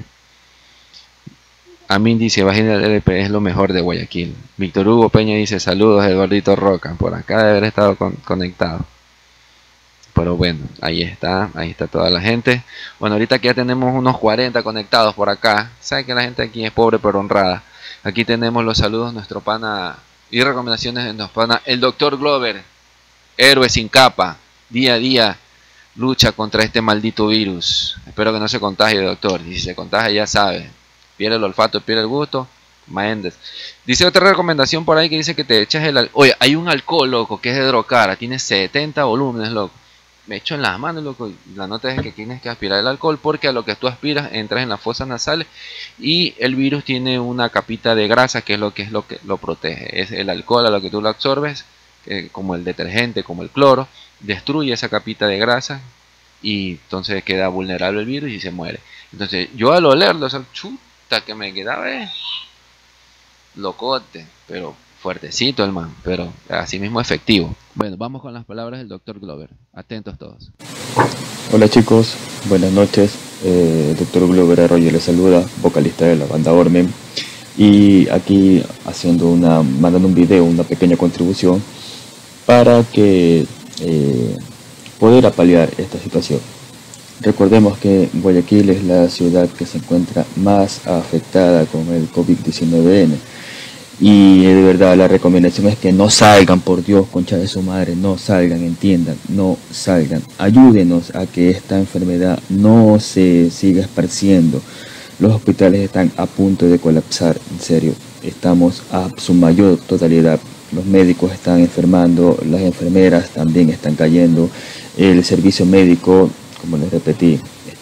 Amin dice, Vagina del L P es lo mejor de Guayaquil. Víctor Hugo Peña dice, saludos Eduardito Roca, por acá debe haber estado con, conectado. Pero bueno, ahí está, ahí está toda la gente. Bueno, ahorita que ya tenemos unos cuarenta conectados por acá. Saben que la gente aquí es pobre pero honrada. Aquí tenemos los saludos de nuestro pana y recomendaciones de nuestro pana, el doctor Glover. Héroe sin capa, día a día lucha contra este maldito virus. Espero que no se contagie, doctor. Y si se contagia ya sabe, pierde el olfato, pierde el gusto. Maendes. Dice otra recomendación por ahí que dice que te echas el... Oye, hay un alcohol, loco, que es de Drocara. Tiene setenta volúmenes, loco. Me echo en las manos, loco, y la nota es que tienes que aspirar el alcohol porque a lo que tú aspiras entras en las fosas nasales y el virus tiene una capita de grasa que es lo que es lo que lo protege. Es el alcohol a lo que tú lo absorbes, eh, como el detergente, como el cloro, destruye esa capita de grasa y entonces queda vulnerable el virus y se muere. Entonces yo al olerlo, o sea, chuta que me quedaba eh, locote, pero fuertecito el man, pero así mismo efectivo. Bueno, vamos con las palabras del doctor Glover. Atentos todos. Hola chicos, buenas noches. Eh, el doctor Glover Arroyo les saluda, vocalista de la banda Ormen. Y aquí haciendo una, mandando un video, una pequeña contribución para que eh, poder paliar esta situación. Recordemos que Guayaquil es la ciudad que se encuentra más afectada con el COVID diecinueve. Y de verdad la recomendación es que no salgan, por Dios, concha de su madre, no salgan, entiendan, no salgan. Ayúdenos a que esta enfermedad no se siga esparciendo. Los hospitales están a punto de colapsar, en serio, estamos a su mayor totalidad. Los médicos están enfermando, las enfermeras también están cayendo, el servicio médico, como les repetí, está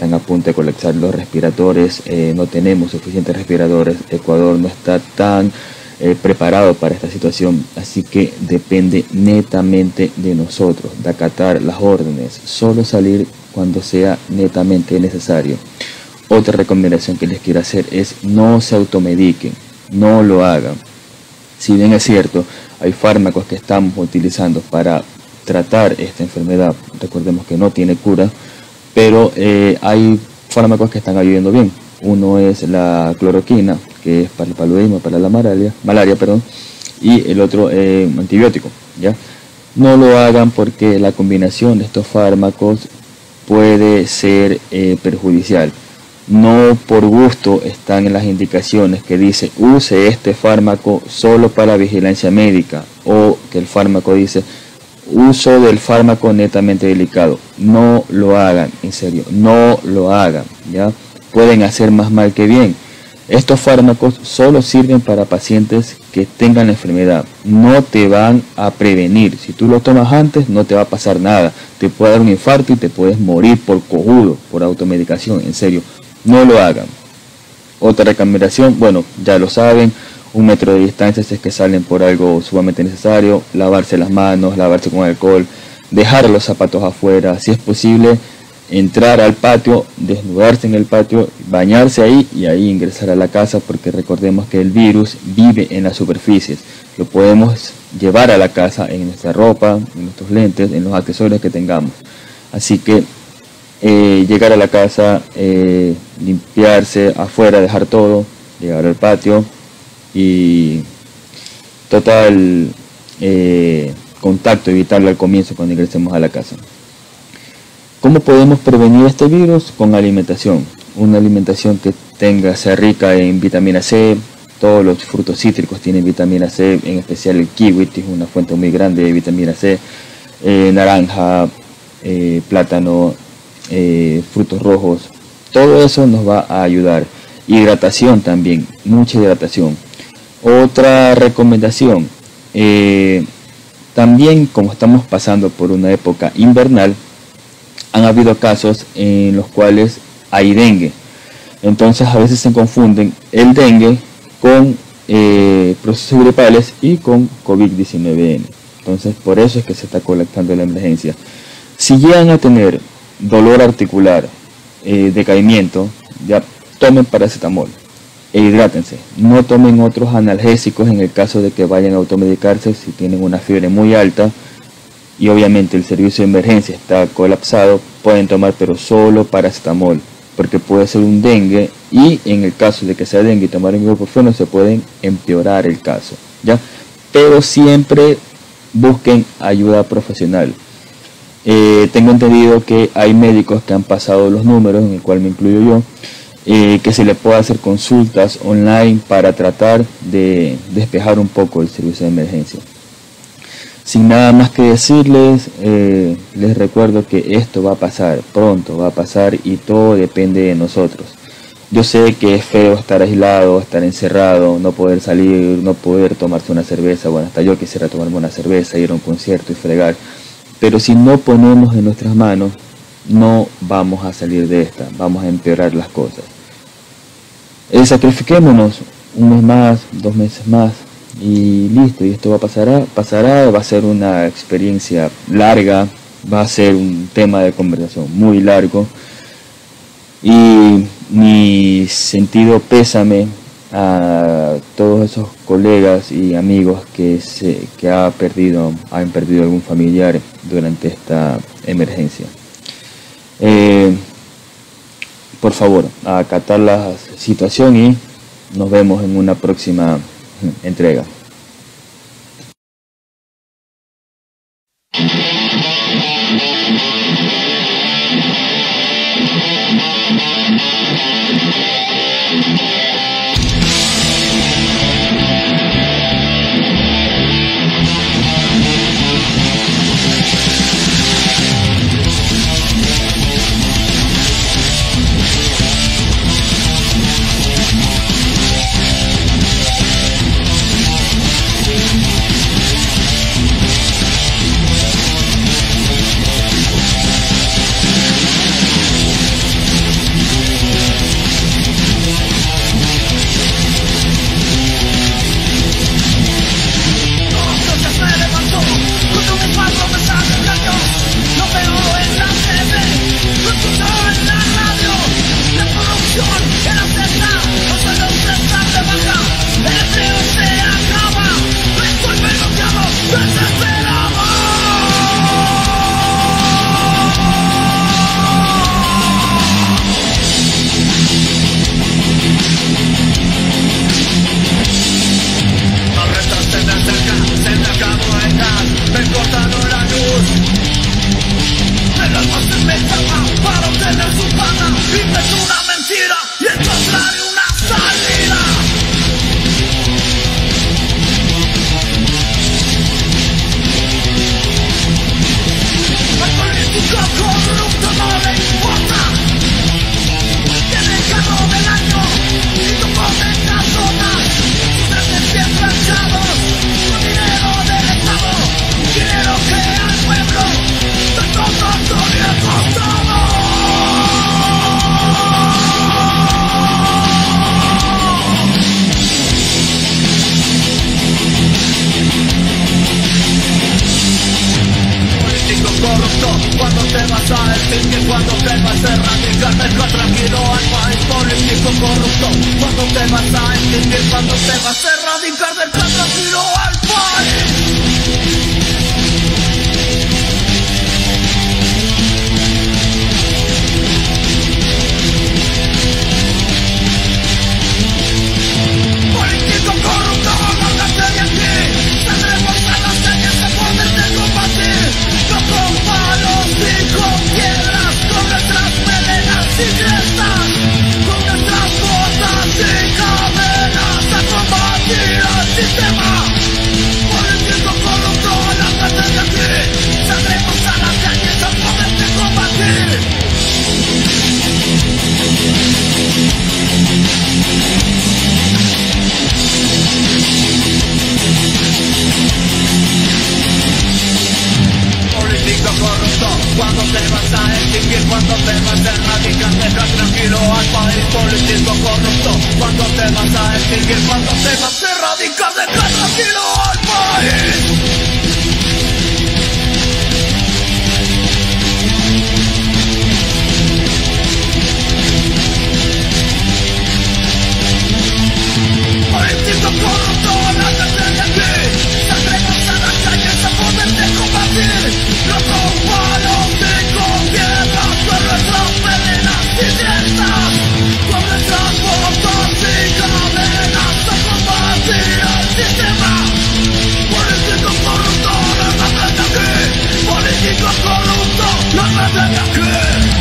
están a punto de colapsar los respiradores, eh, no tenemos suficientes respiradores, Ecuador no está tan eh, preparado para esta situación, así que depende netamente de nosotros, de acatar las órdenes, solo salir cuando sea netamente necesario. Otra recomendación que les quiero hacer es no se automediquen, no lo hagan. Si bien es cierto, hay fármacos que estamos utilizando para tratar esta enfermedad, recordemos que no tiene cura, pero eh, hay fármacos que están ayudando bien. Uno es la cloroquina, que es para el paludismo, para la malaria, malaria perdón, y el otro eh, antibiótico, ¿ya? No lo hagan porque la combinación de estos fármacos puede ser eh, perjudicial. No por gusto están en las indicaciones que dice use este fármaco solo para vigilancia médica, o que el fármaco dice uso del fármaco netamente delicado. No lo hagan, en serio, no lo hagan, ¿ya? Pueden hacer más mal que bien. Estos fármacos solo sirven para pacientes que tengan la enfermedad, no te van a prevenir. Si tú lo tomas antes no te va a pasar nada, te puede dar un infarto y te puedes morir por cojudo, por automedicación, en serio, no lo hagan. Otra recomendación, bueno, ya lo saben, un metro de distancia si es que salen por algo sumamente necesario, lavarse las manos, lavarse con alcohol, dejar los zapatos afuera, si es posible entrar al patio, desnudarse en el patio, bañarse ahí y ahí ingresar a la casa, porque recordemos que el virus vive en las superficies, lo podemos llevar a la casa en nuestra ropa, en nuestros lentes, en los accesorios que tengamos. Así que eh, llegar a la casa, eh, limpiarse afuera, dejar todo, llegar al patio y total eh, contacto, evitarlo al comienzo cuando ingresemos a la casa. ¿Cómo podemos prevenir este virus? Con alimentación. Una alimentación que tenga, sea rica en vitamina C. Todos los frutos cítricos tienen vitamina C, en especial el kiwi, que es una fuente muy grande de vitamina C. Eh, naranja, eh, plátano, eh, frutos rojos. Todo eso nos va a ayudar. Hidratación también, mucha hidratación. Otra recomendación. Eh, también, como estamos pasando por una época invernal, han habido casos en los cuales hay dengue. Entonces a veces se confunden el dengue con eh, procesos gripales y con COVID diecinueve. Entonces por eso es que se está colapsando la emergencia. Si llegan a tener dolor articular, eh, decaimiento, ya tomen paracetamol e hidrátense. No tomen otros analgésicos en el caso de que vayan a automedicarse si tienen una fiebre muy alta y obviamente el servicio de emergencia está colapsado. Pueden tomar pero solo paracetamol, porque puede ser un dengue, y en el caso de que sea dengue y tomar un ibuprofeno se pueden empeorar el caso, ¿ya? Pero siempre busquen ayuda profesional. Eh, tengo entendido que hay médicos que han pasado los números, en el cual me incluyo yo, eh, que se le puede hacer consultas online para tratar de despejar un poco el servicio de emergencia. Sin nada más que decirles, eh, les recuerdo que esto va a pasar, pronto va a pasar, y todo depende de nosotros. Yo sé que es feo estar aislado, estar encerrado, no poder salir, no poder tomarse una cerveza. Bueno, hasta yo quisiera tomarme una cerveza, ir a un concierto y fregar. Pero si no ponemos en nuestras manos, no vamos a salir de esta, vamos a empeorar las cosas. Eh, sacrifiquémonos un mes más, dos meses más, y listo, y esto va a pasar, pasará, va a ser una experiencia larga, va a ser un tema de conversación muy largo, y mi sentido pésame a todos esos colegas y amigos que se que ha perdido, han perdido algún familiar durante esta emergencia. Eh, por favor, acatar la situación y nos vemos en una próxima entrega. Cuando te vas a erradicar del tranquilo al país político corrupto. Cuando te vas a extinguir, cuando te vas a erradicar del tranquilo al país. Político corrupto, lárgate de aquí. Saldremos a las calles a poderte combatir. No con palos ni con piedras, con nuestras melenas y crestas, con nuestras botas y cadenas a combatir al sistema. Político corrupto, lárgate de aquí. Saldremos a las calles a poderte combatir. Político corrupto, cuando te vas a extinguir, cuando te vas a erradicar, deja tranquilo al país. Político corrupto, cuando te vas a extinguir, cuando te vas a erradicar, deja tranquilo al país. Político corrupto, lárgate de aquí. Saldremos a las calles a poderte combatir. No con palos ni con piedras, con nuestras melenas y crestas, con nuestras botas y cadenas a combatir al sistema. Político corrupto, lárgate de aquí. Político corrupto, lárgate de aquí.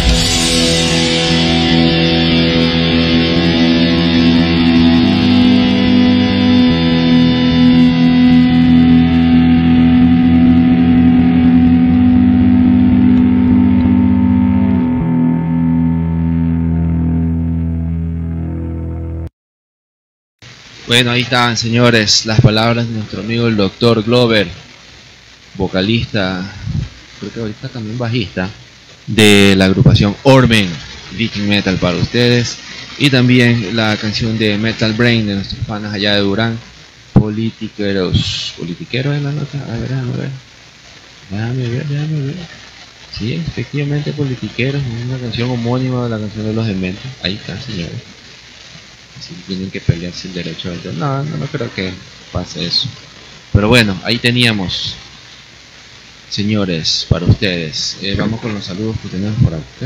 Bueno, ahí estaban, señores, las palabras de nuestro amigo el doctor Glover, vocalista, creo que ahorita también bajista, de la agrupación Ormen, Viking Metal para ustedes, y también la canción de Metal Brain de nuestros panas allá de Durán, Politiqueros. ¿Politiqueros en la nota? A ver, déjame ver. Déjame ver, déjame ver. Sí, efectivamente, Politiqueros, una canción homónima de la canción de los Dementes. Ahí está, señores. Si tienen que pelearse el derecho a autor. No, no, no creo que pase eso. Pero bueno, ahí teníamos, señores, para ustedes. Eh, vamos con los saludos que tenemos por acá.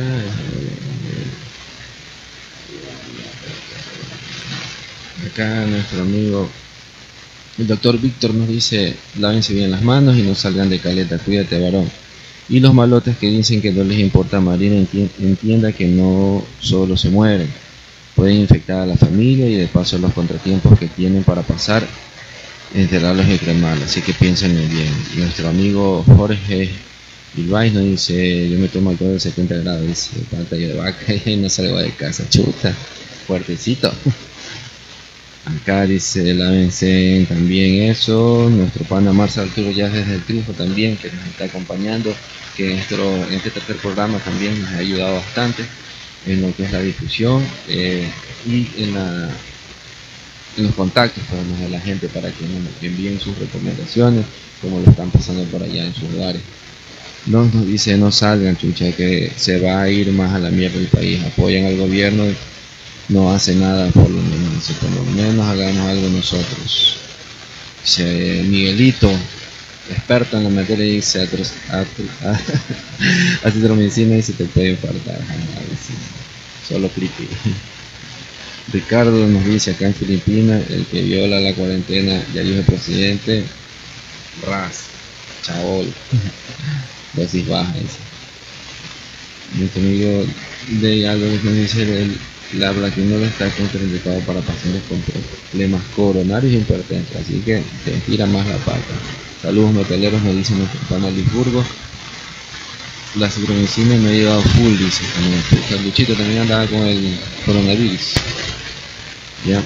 Acá nuestro amigo el doctor Víctor nos dice: lávense bien las manos y no salgan de caleta, cuídate, varón. Y los malotes que dicen que no les importa morir, enti- entienda que no solo se mueren, pueden infectar a la familia y de paso los contratiempos que tienen para pasar, enterrarlos y cremarlos, así que piénsenlo bien. Nuestro amigo Jorge Bilbao nos dice: yo me tomo alcohol de setenta grados, dice, pantalla de vaca y no salgo de casa, chuta, fuertecito. Acá dice: lávense también eso. Nuestro pana Marcia Arturo ya desde el triunfo también, que nos está acompañando, que en, nuestro, en este tercer programa también nos ha ayudado bastante en lo que es la difusión eh, y en, la, en los contactos de la gente para que nos envíen sus recomendaciones, como lo están pasando por allá en sus lugares. Nos, nos dice: no salgan, chucha, que se va a ir más a la mierda el país, apoyan al gobierno, no hace nada, por lo menos, por lo menos hagamos algo nosotros. Dice Miguelito, experto en la materia, dice: acitromicina y se te puede infartar. Solo creepy. Ricardo nos dice: acá en Filipinas, el que viola la cuarentena, ya dijo el presidente, ras, chabol, dosis baja. Dice. Nuestro amigo de Álvarez nos dice: el, la Blaquinola está contraindicado para pacientes con problemas coronarios e hipertensos, así que te tira más la pata. Saludos metaleros, nos dice nuestro pana Lisburgo. La citromicina me ha llegado full, dice también. El Luchito también andaba con el coronavirus. Ya.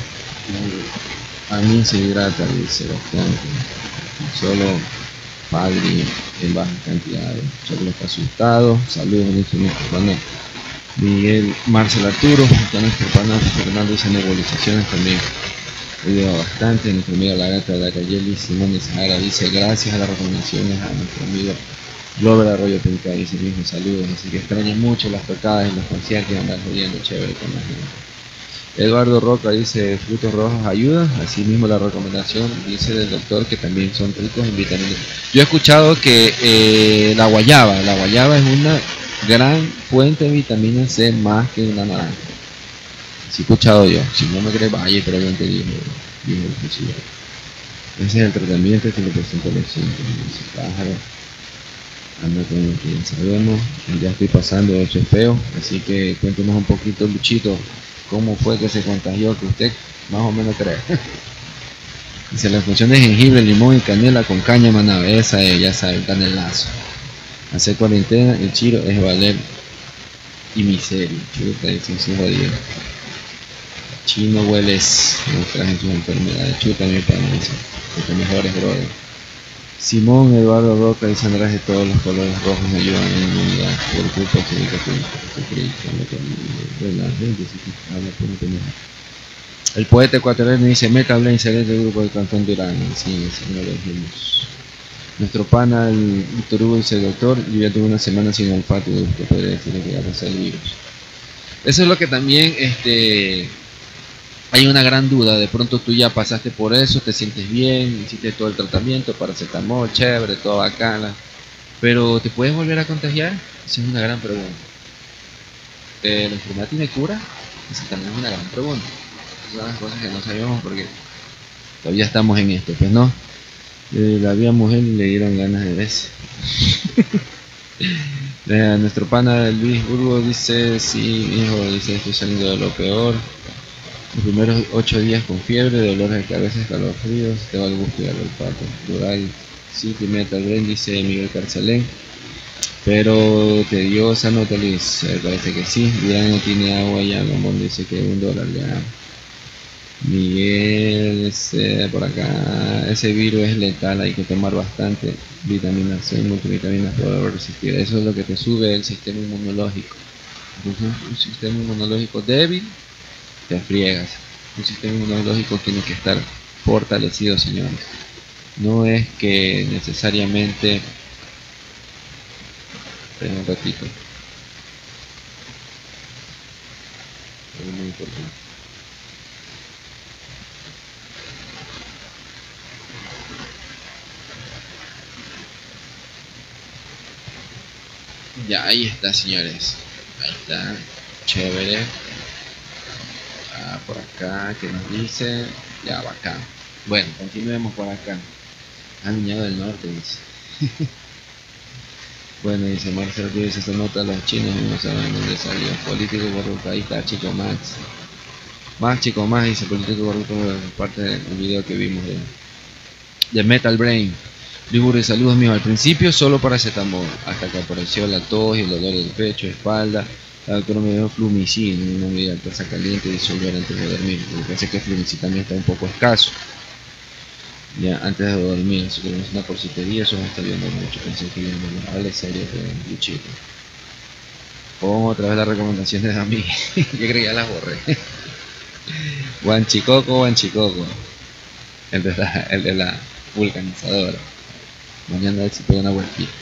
A mí se hidrata, dice bastante. Solo Padre en bajas cantidades. Solo está asustado. Saludos, dice nuestro pana Miguel Marcel Arturo. Está nuestro pana Fernando, dice nebulizaciones también. Ayuda bastante. Nuestro amigo La Gata de la Cayeli Simón de Sahara dice: gracias a las recomendaciones a nuestro amigo Glover Arroyo Penca dice mismo saludos, así que extraña mucho las tocadas en los conciertos y andar jodiendo chévere con la gente. Eduardo Roca dice frutos rojos ayudan, así mismo la recomendación dice del doctor que también son ricos en vitaminas. Yo he escuchado que eh, la guayaba, la guayaba es una gran fuente de vitamina C más que una naranja. Así he escuchado yo, si no me crees vaya y pregunte, dijo, dijo el fusilero. Ese es el tratamiento que le presenta el síntoma, ese pájaro. Anda con lo que ya sabemos, ya estoy pasando de hecho feo, así que cuéntenos un poquito, Luchito, cómo fue que se contagió, que usted más o menos cree. Dice la función de jengibre, limón y canela con caña manaba, esa es, ya sabe, el canelazo. Hacer cuarentena, el chiro es valer y miseria, chuta, dice, sí jodido. Chino hueles, no trajen sus enfermedades, chuta mi pana, dice, los mejores brother. Simón Eduardo Roca dice Andrés de todos los colores rojos me ayudan en la inmunidad por culpa de la gente que habla por un. El poeta ecuatoriano dice Metal Blade excelente grupo del Cantón Durán, sí, sí, no lo dijimos. Nuestro pana el Víctor Hugo dice doctor, yo ya tuve una semana sin olfato, que podría decir que ya pasó el virus. Eso es lo que también este hay una gran duda, de pronto tú ya pasaste por eso, te sientes bien, hiciste todo el tratamiento, paracetamol, chévere, todo bacana, pero ¿te puedes volver a contagiar? Esa es una gran pregunta. Eh, ¿La enfermedad tiene cura? Esa también es una gran pregunta. Son las cosas que no sabemos porque todavía estamos en esto, pues no. Eh, la vi a mujer y le dieron ganas de beso. eh, nuestro pana Luis Burgo dice, sí, hijo, dice, estoy saliendo de lo peor. Los primeros ocho días con fiebre, dolores de cabeza, escalofríos, te va el gusto y el olfato. Rural, sí, Metal Brain, dice Miguel Carcelén. Pero te dio esa nota, Luis, eh, parece que sí. Dirán no tiene agua ya, Gambón dice que un dólar ya. Miguel, ese, por acá, ese virus es letal, hay que tomar bastante vitamina C, multivitaminas para resistir. Eso es lo que te sube el sistema inmunológico. Entonces, un sistema inmunológico débil, te friegas. Un sistema inmunológico tiene que estar fortalecido, señores. No es que necesariamente... Esperen un ratito. Es muy importante. Ya, ahí está, señores. Ahí está. Chévere. Ah, por acá, ¿qué nos dice? Ya, bacán. Bueno, continuemos por acá. Ah, Viñado del Norte, dice. Bueno, dice Marcelo, dice, se nota a los chinos y no saben dónde salió. Político corrupto, ahí está, Chico Max. Más Chico Max, dice, político corrupto, parte del video que vimos de, de Metal Brain. Ligure, saludos míos. Al principio solo paracetamol, hasta que apareció la tos y el dolor del pecho, espalda. La doctora me dio flumicin, una medida de taza caliente y disolver antes de dormir. Me parece que el flumicin también está un poco escaso. Ya antes de dormir, así que es una porcitería, eso me está viendo mucho. Pensé que iban a hablar serio de Luchito. Pongo otra vez las recomendaciones a mí. Yo creo que ya las borré. Guanchicoco, Guanchicoco. El de la, el de la vulcanizadora. Mañana a ver si pego una vueltita.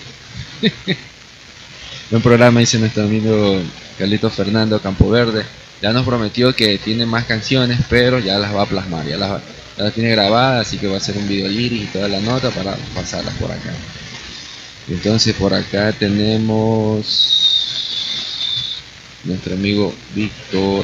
Buen programa, dice nuestro amigo Carlito Fernando Campoverde. Ya nos prometió que tiene más canciones, pero ya las va a plasmar, ya las, va, ya las tiene grabadas, así que va a hacer un video lyric y toda la nota para pasarlas por acá. Entonces por acá tenemos nuestro amigo Víctor.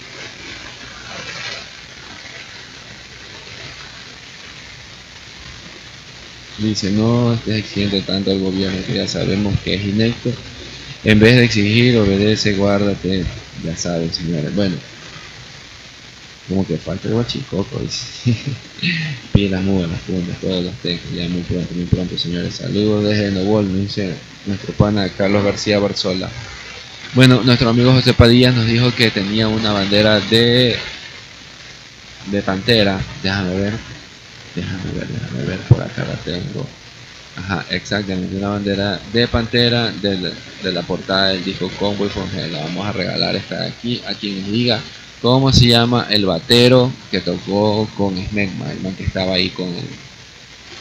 Dice, no estés exigiendo tanto al gobierno que ya sabemos que es inepto. En vez de exigir, obedece, guárdate. Ya saben, señores. Bueno, como que falta el guachicoco, dice. Pilas, mudas, las puntas, todos los textos. Ya muy pronto, muy pronto, señores. Saludos desde Novol, nos dice nuestro pana Carlos García Barzola. Bueno, nuestro amigo José Padilla nos dijo que tenía una bandera de de Pantera. Déjame ver. Déjame ver, déjame ver, por acá la tengo. Ajá, exactamente, una bandera de Pantera de la, de la portada del disco Convoy from Hell. La vamos a regalar esta de aquí a quien nos diga cómo se llama el batero que tocó con Smegma, el man que estaba ahí con el,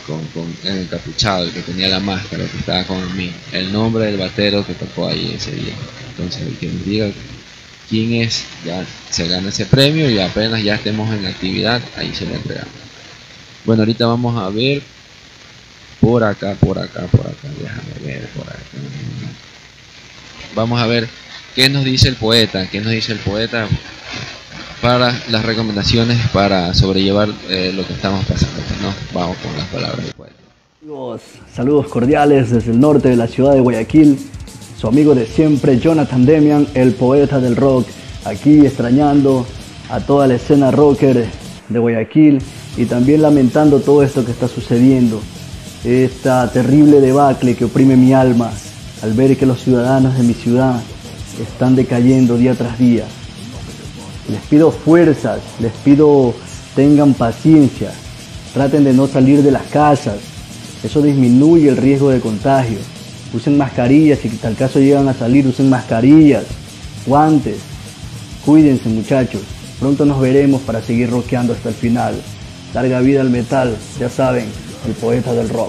con, con el encapuchado, el que tenía la máscara, que estaba con mí, el nombre del batero que tocó ahí ese día. Entonces el que nos diga quién es, ya se gana ese premio y apenas ya estemos en actividad, ahí se le entregamos. Bueno, ahorita vamos a ver por acá, por acá, por acá, déjame ver por acá. Vamos a ver qué nos dice el poeta, qué nos dice el poeta para las recomendaciones para sobrellevar eh, lo que estamos pasando, ¿no? Vamos con las palabras del poeta. Amigos, saludos cordiales desde el norte de la ciudad de Guayaquil. Su amigo de siempre, Jonathan Demian, el poeta del rock, aquí extrañando a toda la escena rocker de Guayaquil y también lamentando todo esto que está sucediendo, esta terrible debacle que oprime mi alma al ver que los ciudadanos de mi ciudad están decayendo día tras día. Les pido fuerzas, les pido tengan paciencia, traten de no salir de las casas, eso disminuye el riesgo de contagio. Usen mascarillas, si tal caso llegan a salir, usen mascarillas, guantes, cuídense muchachos, pronto nos veremos para seguir rockeando hasta el final. Larga vida al metal, ya saben, el poeta del rock.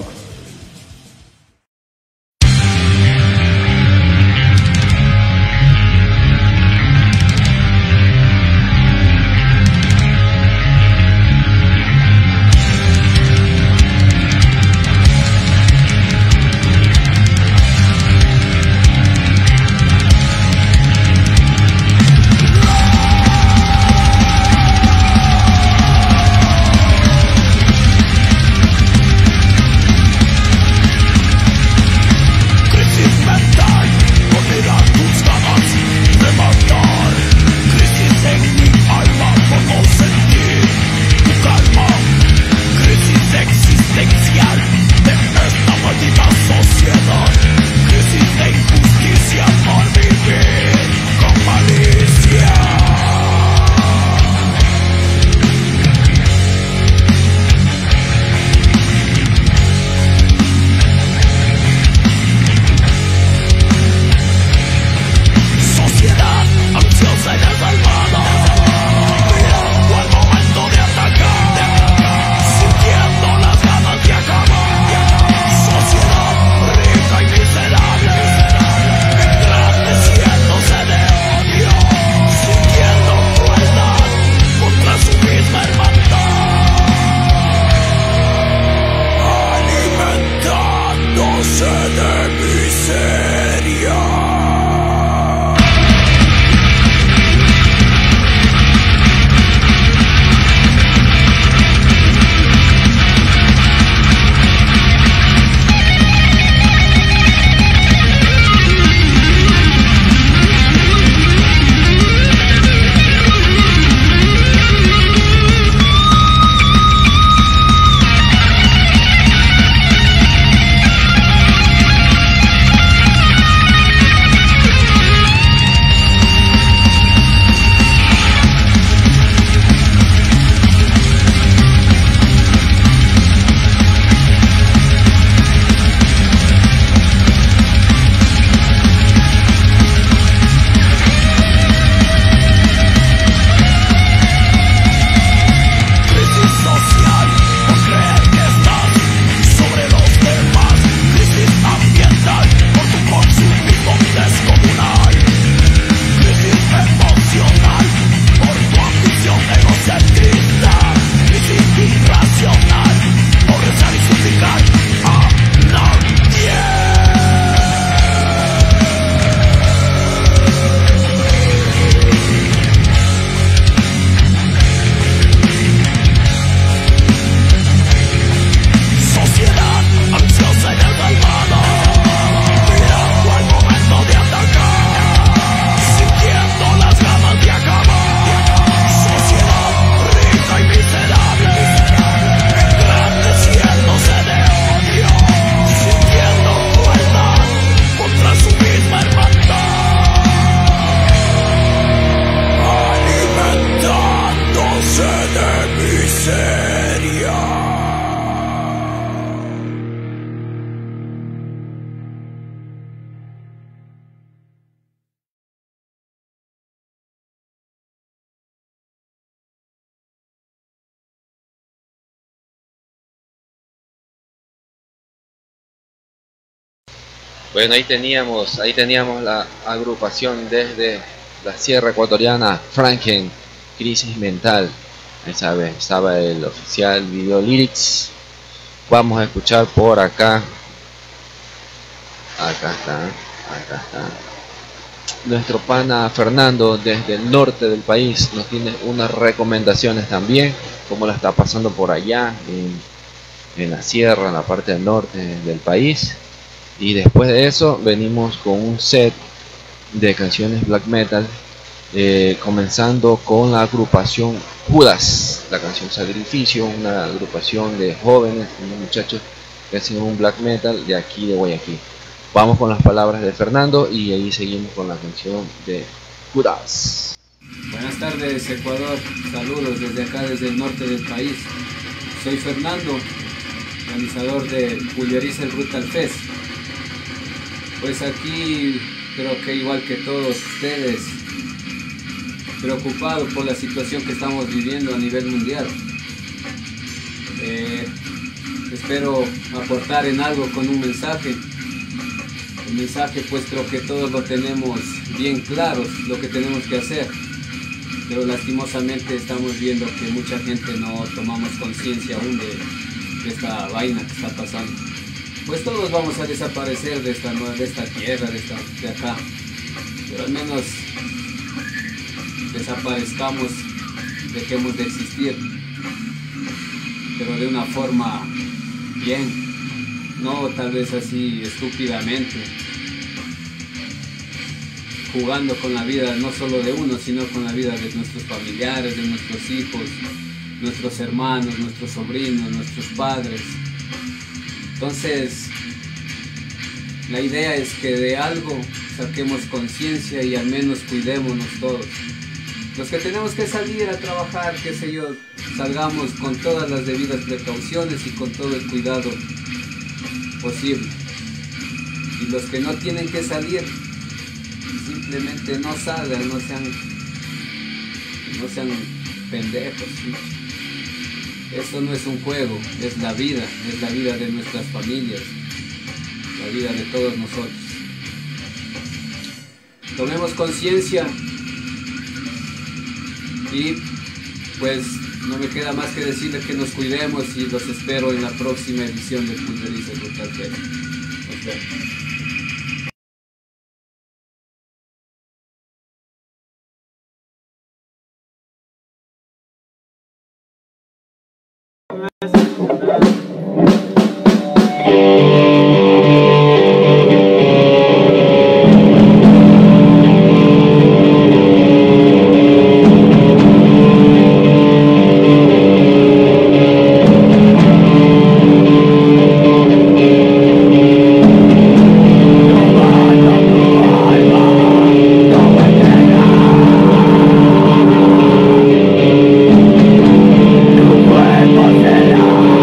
Bueno, ahí teníamos, ahí teníamos la agrupación desde la Sierra Ecuatoriana, Franken, Crisis Mental. Ahí sabe, estaba el oficial Video Lyrics. Vamos a escuchar por acá. Acá está, acá está. Nuestro pana Fernando desde el norte del país nos tiene unas recomendaciones también, como la está pasando por allá en, en la sierra, en la parte del norte del país. Y después de eso venimos con un set de canciones black metal, eh, comenzando con la agrupación Judas, la canción Sacrificio, una agrupación de jóvenes, unos muchachos que hacen un black metal de aquí de Guayaquil. Vamos con las palabras de Fernando y ahí seguimos con la canción de Judas. Buenas tardes, Ecuador. Saludos desde acá, desde el norte del país. Soy Fernando, organizador de Pulveriza el Brutal Fest. Pues aquí creo que igual que todos ustedes, preocupado por la situación que estamos viviendo a nivel mundial. Eh, espero aportar en algo con un mensaje. El mensaje pues creo que todos lo tenemos bien claros, lo que tenemos que hacer. Pero lastimosamente estamos viendo que mucha gente no tomamos conciencia aún de, de esta vaina que está pasando. Pues todos vamos a desaparecer de esta, de esta tierra, de, esta, de acá. Pero al menos desaparezcamos, dejemos de existir. Pero de una forma bien. No tal vez así estúpidamente, jugando con la vida no solo de uno, sino con la vida de nuestros familiares, de nuestros hijos, nuestros hermanos, nuestros sobrinos, nuestros padres. Entonces, la idea es que de algo saquemos conciencia y al menos cuidémonos todos. Los que tenemos que salir a trabajar, qué sé yo, salgamos con todas las debidas precauciones y con todo el cuidado posible. Y los que no tienen que salir, simplemente no salgan, no sean, no sean pendejos, ¿sí? Esto no es un juego, es la vida, es la vida de nuestras familias, la vida de todos nosotros. Tomemos conciencia y pues no me queda más que decirles que nos cuidemos y los espero en la próxima edición de Pulveriza el Brutal Fest. Nos vemos. Será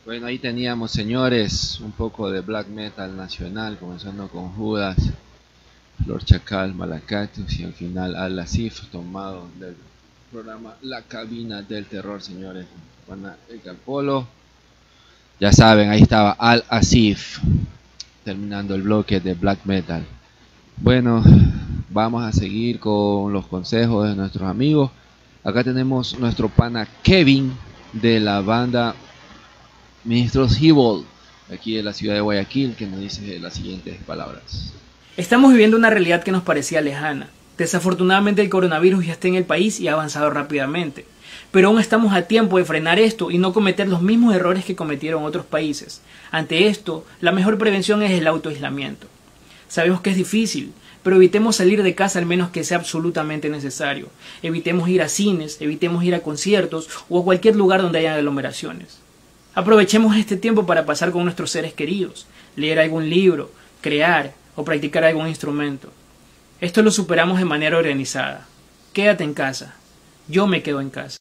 Bueno, ahí teníamos, señores, un poco de black metal nacional, comenzando con Judas, Flor Chacal, Malacactus y al final Al Asif, tomado del programa La Cabina del Terror, señores. Van a el Calpolo. Ya saben, ahí estaba Al Asif, terminando el bloque de black metal. Bueno, vamos a seguir con los consejos de nuestros amigos. Acá tenemos nuestro pana Kevin de la banda Ministros Evil, aquí de la ciudad de Guayaquil, que nos dice las siguientes palabras. Estamos viviendo una realidad que nos parecía lejana. Desafortunadamente el coronavirus ya está en el país y ha avanzado rápidamente. Pero aún estamos a tiempo de frenar esto y no cometer los mismos errores que cometieron otros países. Ante esto, la mejor prevención es el autoaislamiento. Sabemos que es difícil, pero evitemos salir de casa al menos que sea absolutamente necesario. Evitemos ir a cines, evitemos ir a conciertos o a cualquier lugar donde haya aglomeraciones. Aprovechemos este tiempo para pasar con nuestros seres queridos, leer algún libro, crear o practicar algún instrumento. Esto lo superamos de manera organizada. Quédate en casa. Yo me quedo en casa.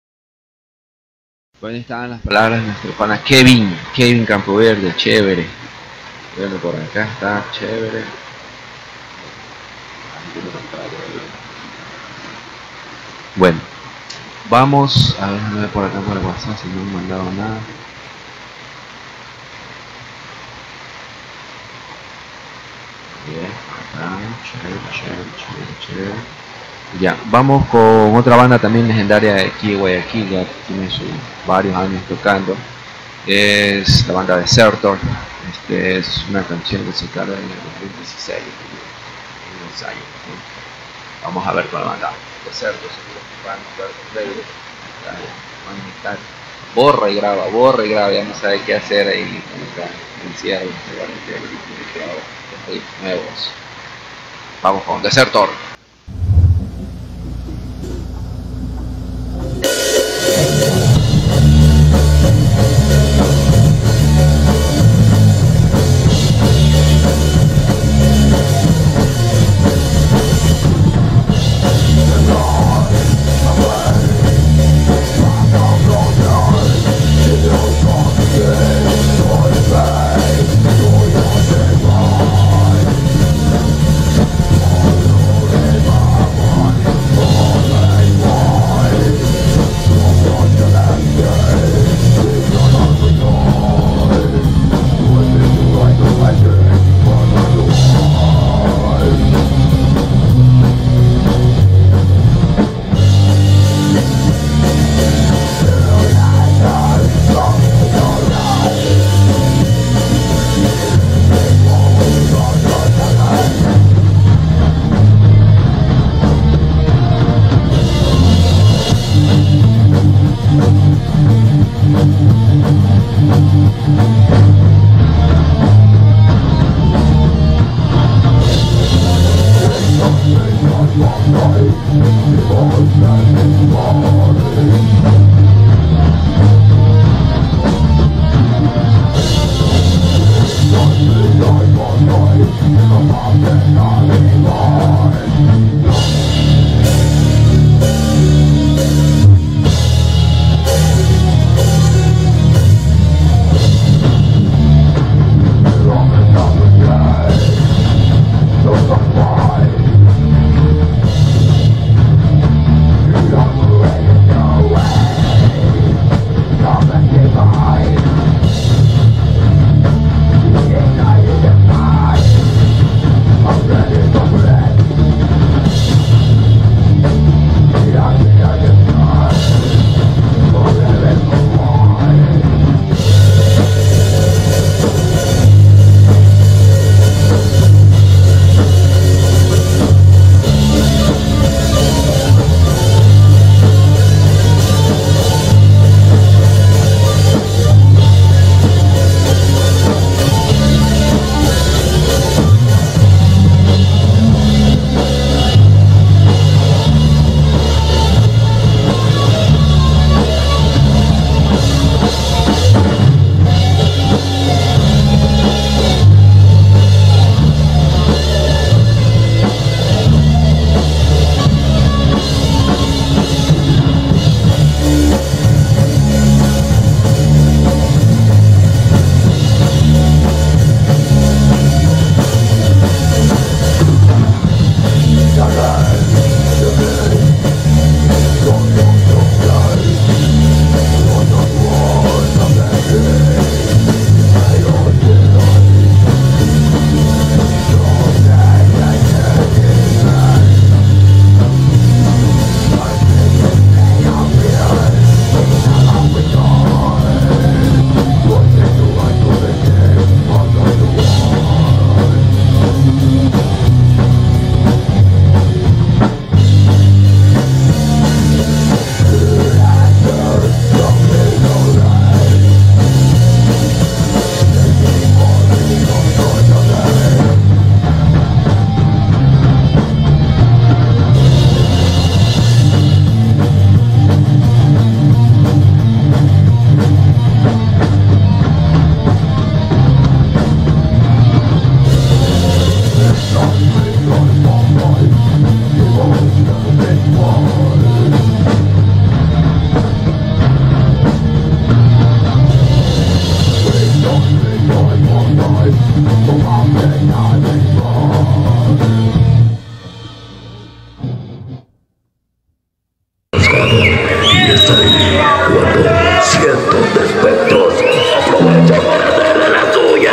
Bueno, estaban las palabras de nuestro pana Kevin, Kevin Campoverde, chévere. Bueno, por acá está, chévere. Bueno, vamos a ver, no por acá por el WhatsApp si no me han mandado nada. Bien, acá, chévere, chévere, chévere, chévere. Ya, vamos con otra banda también legendaria de aquí de Guayaquil, ya tiene sus varios años tocando. Es la banda Desertor. Este es una canción que se carga en el dos mil dieciséis, en un ensayo, ¿no? Vamos a ver con la banda Desertor, van a estar borra y graba, borra y graba, ya no sabe qué hacer ahí con el encierro, nuevos. Vamos con Desertor. Bye. Cuando cientos de espectros aprovechan para hacer de la suya.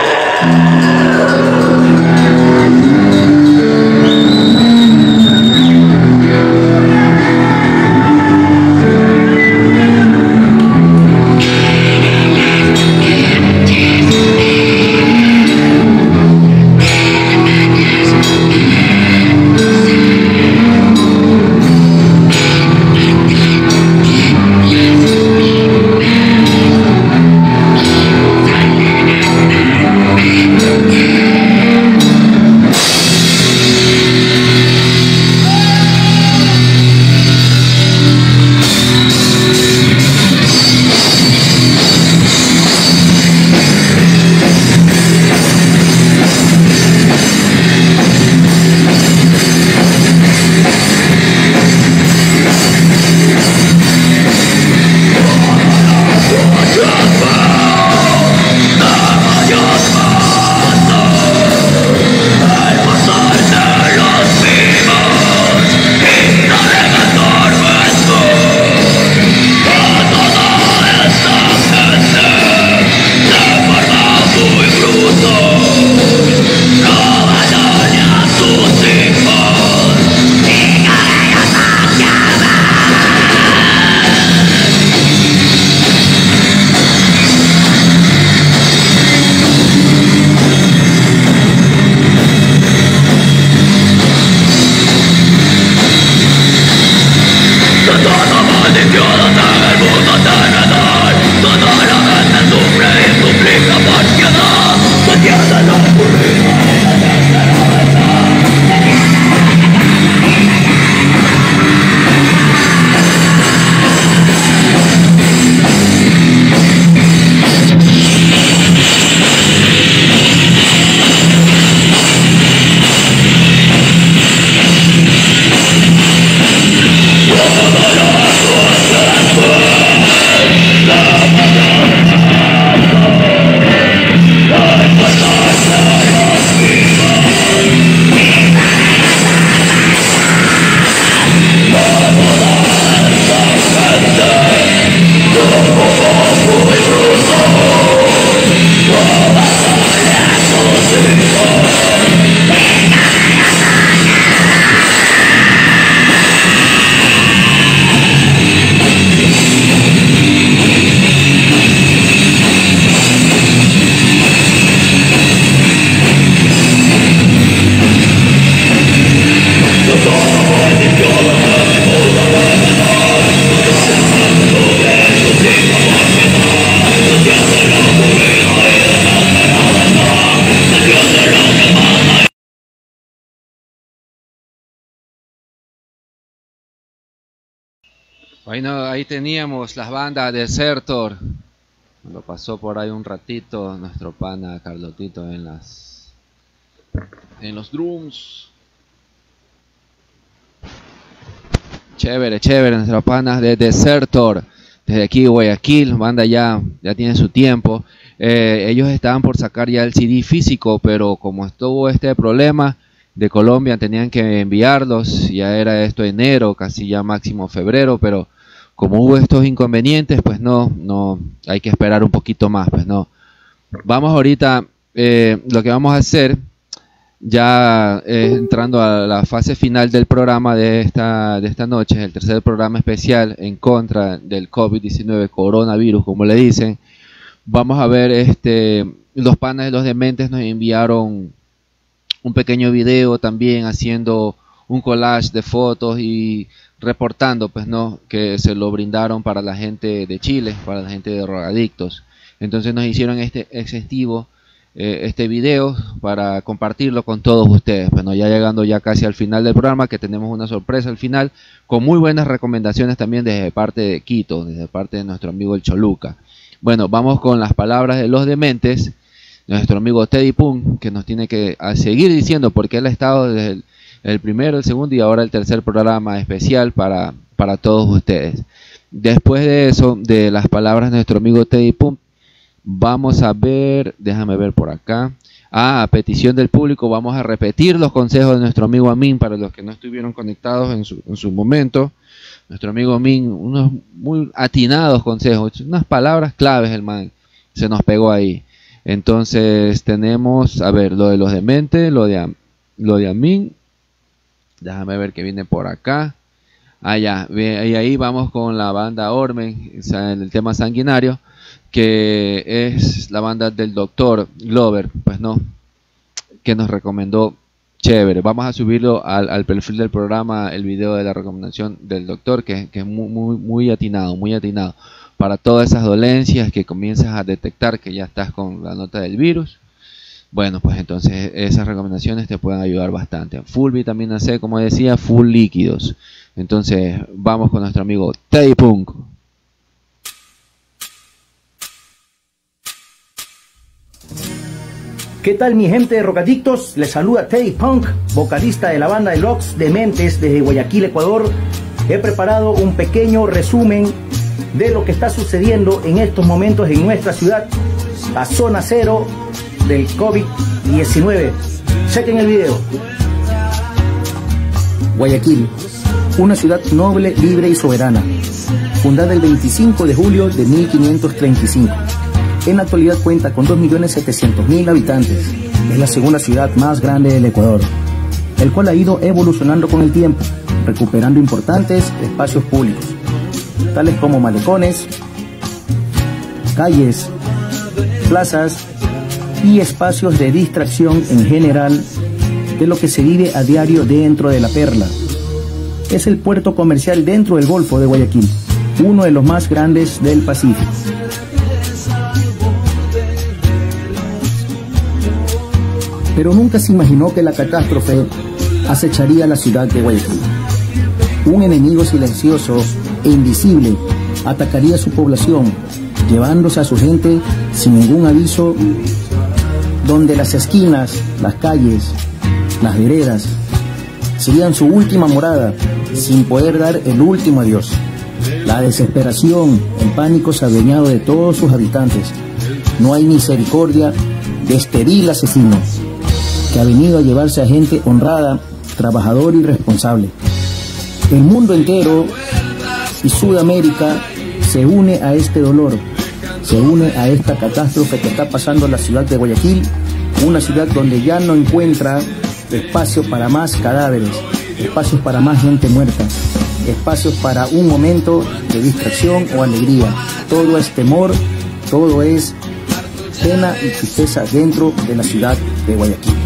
Bueno, ahí teníamos las bandas de Desertor. Lo pasó por ahí un ratito nuestro pana Carlotito en las en los drums. Chévere, chévere, nuestra pana de Desertor. Desde aquí Guayaquil, banda ya, ya tiene su tiempo. Eh, ellos estaban por sacar ya el C D físico, pero como estuvo este problema de Colombia, tenían que enviarlos. Ya era esto enero, casi ya máximo febrero, pero como hubo estos inconvenientes, pues no, no, hay que esperar un poquito más, pues no. Vamos ahorita, eh, lo que vamos a hacer, ya eh, entrando a la fase final del programa de esta, de esta noche, el tercer programa especial en contra del COVID diecinueve, coronavirus, como le dicen. Vamos a ver, este, los panas de los dementes nos enviaron un pequeño video también haciendo un collage de fotos y reportando, pues no, que se lo brindaron para la gente de Chile, para la gente de drogadictos. Entonces nos hicieron este exhaustivo, eh, este video para compartirlo con todos ustedes. Bueno, ya llegando ya casi al final del programa, que tenemos una sorpresa al final, con muy buenas recomendaciones también desde parte de Quito, desde parte de nuestro amigo el Choluca. Bueno, vamos con las palabras de los dementes, nuestro amigo Teddy Punk, que nos tiene que a seguir diciendo, porque él ha estado desde el, el primero, el segundo y ahora el tercer programa especial para, para todos ustedes. Después de eso, de las palabras de nuestro amigo Teddy Punk, vamos a ver, déjame ver por acá. Ah, a petición del público, vamos a repetir los consejos de nuestro amigo Amin para los que no estuvieron conectados en su, en su momento. nuestro amigo Min, unos muy atinados consejos, unas palabras claves el man se nos pegó ahí. Entonces tenemos, a ver, lo de los dementes, lo de, lo de Amin, déjame ver qué viene por acá. Ah, ya, y ahí vamos con la banda Ormen, el tema sanguinario, que es la banda del doctor Glover, pues no, que nos recomendó. Chévere, vamos a subirlo al, al perfil del programa, el video de la recomendación del doctor, que, que es muy, muy, muy atinado, muy atinado. Para todas esas dolencias que comienzas a detectar que ya estás con la nota del virus, bueno, pues entonces esas recomendaciones te pueden ayudar bastante. Full vitamina C, como decía, full líquidos. Entonces vamos con nuestro amigo Teddy Punk. ¿Qué tal mi gente de Rockadictos? Les saluda Teddy Punk, vocalista de la banda de Los Dementes desde Guayaquil, Ecuador. He preparado un pequeño resumen de lo que está sucediendo en estos momentos en nuestra ciudad, la zona cero del COVID diecinueve. Chequen el video. Guayaquil, una ciudad noble, libre y soberana, fundada el veinticinco de julio de mil quinientos treinta y cinco. En la actualidad cuenta con dos millones setecientos mil habitantes. Es la segunda ciudad más grande del Ecuador, el cual ha ido evolucionando con el tiempo, recuperando importantes espacios públicos, tales como malecones, calles, plazas y espacios de distracción en general de lo que se vive a diario dentro de La Perla. Es el puerto comercial dentro del Golfo de Guayaquil, uno de los más grandes del Pacífico. Pero nunca se imaginó que la catástrofe acecharía a la ciudad de Guayaquil. Un enemigo silencioso e invisible atacaría a su población, llevándose a su gente sin ningún aviso, donde las esquinas, las calles, las veredas serían su última morada, sin poder dar el último adiós. La desesperación, el pánico se ha adueñado de todos sus habitantes. No hay misericordia de este vil asesino, que ha venido a llevarse a gente honrada, trabajadora y responsable. El mundo entero y Sudamérica se une a este dolor, se une a esta catástrofe que está pasando en la ciudad de Guayaquil, una ciudad donde ya no encuentra espacio para más cadáveres, espacios para más gente muerta, espacios para un momento de distracción o alegría. Todo es temor, todo es pena y tristeza dentro de la ciudad de Guayaquil.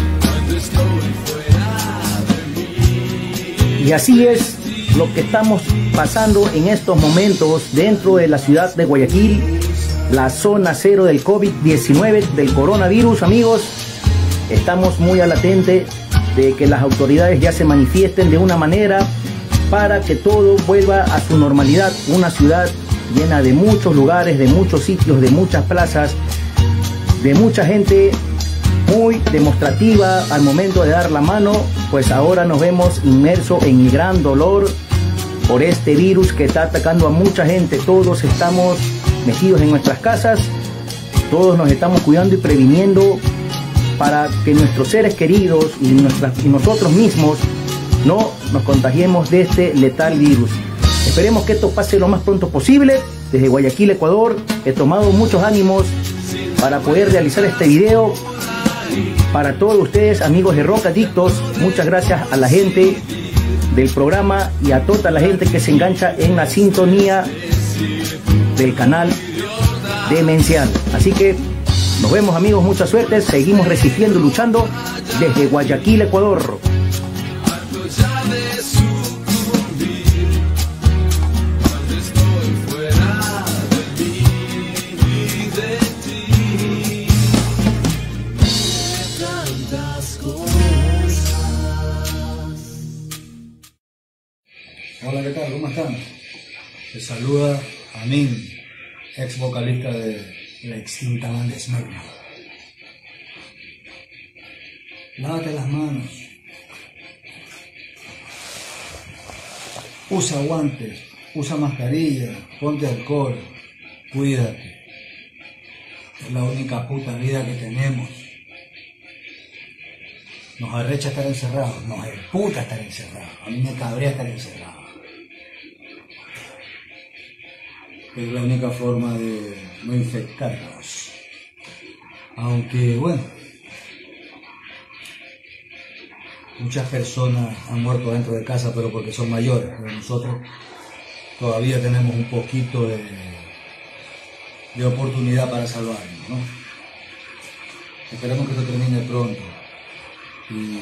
Y así es lo que estamos pasando en estos momentos dentro de la ciudad de Guayaquil, la zona cero del COVID diecinueve, del coronavirus, amigos. Estamos muy al latente de que las autoridades ya se manifiesten de una manera para que todo vuelva a su normalidad. Una ciudad llena de muchos lugares, de muchos sitios, de muchas plazas, de mucha gente muy demostrativa al momento de dar la mano, pues ahora nos vemos inmersos en el gran dolor por este virus que está atacando a mucha gente. Todos estamos metidos en nuestras casas, todos nos estamos cuidando y previniendo para que nuestros seres queridos y, nuestras, y nosotros mismos no nos contagiemos de este letal virus. Esperemos que esto pase lo más pronto posible. Desde Guayaquil, Ecuador, he tomado muchos ánimos para poder realizar este video para todos ustedes, amigos de Rockadictos. Muchas gracias a la gente del programa y a toda la gente que se engancha en la sintonía del canal Demencial. Así que nos vemos, amigos, mucha suerte. Seguimos resistiendo y luchando desde Guayaquil, Ecuador. Hola, ¿qué tal? ¿Cómo están? Te saluda Amin, ex vocalista de la extinta banda Esmerna. Lávate las manos. Usa guantes, usa mascarilla, ponte alcohol, cuídate. Es la única puta vida que tenemos. Nos arrecha estar encerrados, nos emputa estar encerrados. A mí me cabrea estar encerrado. Es la única forma de no infectarnos. Aunque, bueno, muchas personas han muerto dentro de casa, pero porque son mayores. Pero nosotros todavía tenemos un poquito de, de oportunidad para salvarnos, ¿no? Esperemos que esto termine pronto y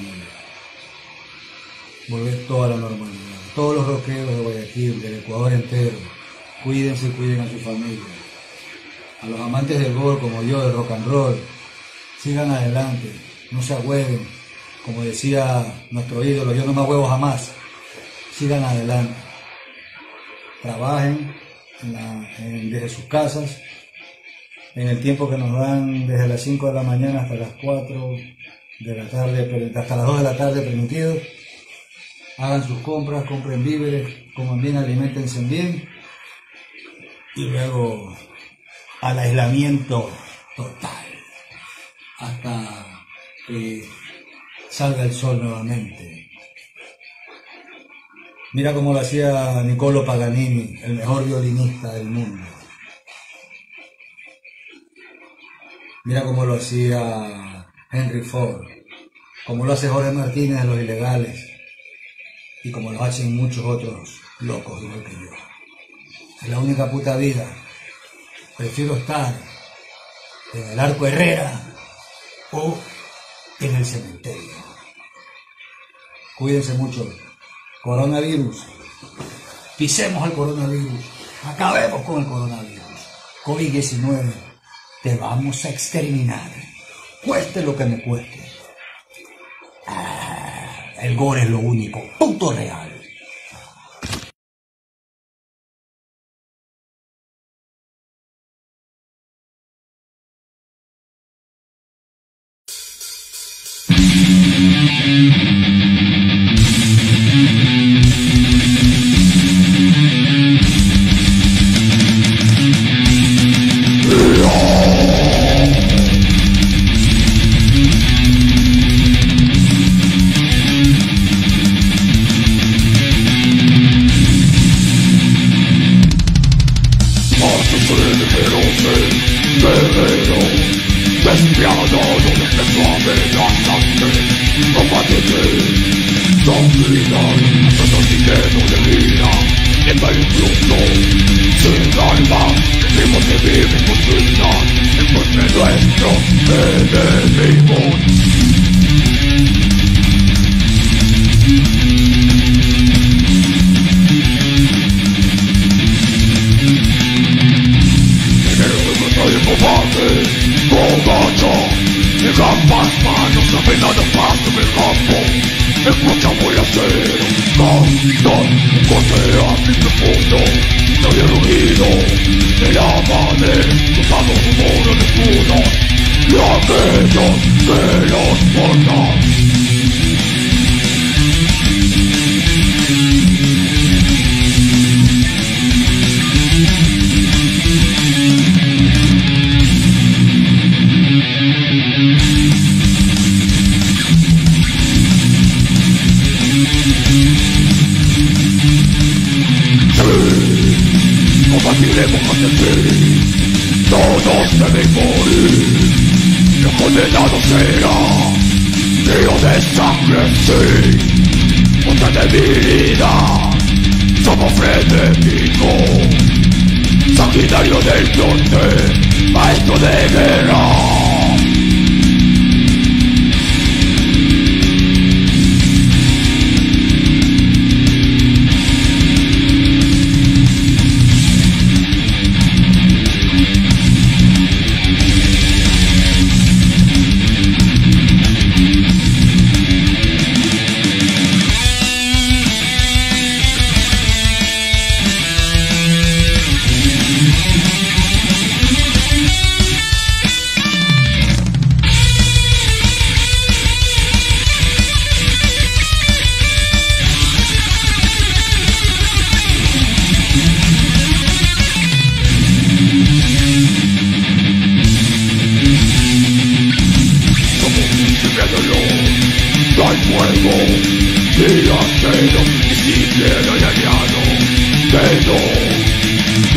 volver toda la normalidad. Todos los rockeros de Guayaquil, del Ecuador entero, cuídense y cuiden a su familia. A los amantes del gol como yo, del rock and roll, sigan adelante, no se agüeven. Como decía nuestro ídolo, yo no me huevo jamás. Sigan adelante. Trabajen en la, en, desde sus casas, en el tiempo que nos dan desde las cinco de la mañana hasta las cuatro de la tarde, hasta las dos de la tarde permitido. Hagan sus compras, compren víveres, coman bien, aliméntense bien. Y luego al aislamiento total. Hasta que salga el sol nuevamente. Mira cómo lo hacía Niccolo Paganini, el mejor violinista del mundo. Mira cómo lo hacía Henry Ford, como lo hace Jorge Martínez de Los Ilegales, y como lo hacen muchos otros locos igual que yo. Es la única puta vida. Prefiero estar en el Arco Herrera o en el cementerio. Cuídense mucho. Coronavirus. Pisemos al coronavirus. Acabemos con el coronavirus. COVID diecinueve. Te vamos a exterminar. Cueste lo que me cueste. Ah, el gore es lo único. Punto real.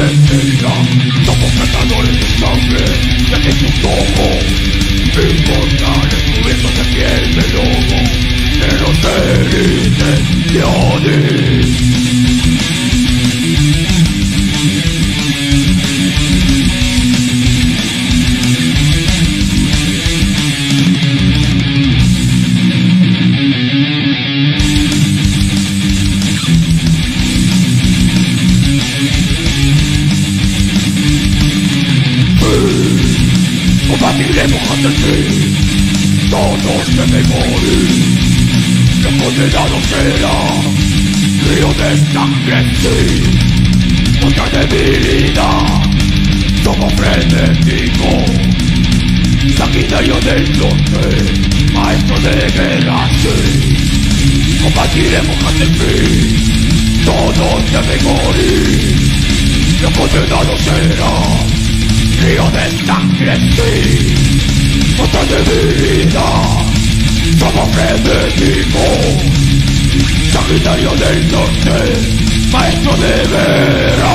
eterna. Somos cazadores de sangre, desde tus ojos inmortales cubiertos de piel de lobo, llenos de intenciones. Combatiremos ante el fin, todos deben morir. Los condenados serán río de sangre, sí, contra debilidad. Somos frenéticos, sanguinario del norte, maestro de guerra, sí. Combatiremos hasta el fin, todos deben morir. Los condenados serán río de sangre, sí, contra debilidad. Somos frenéticos, sanguinario del norte, maestro de guerra.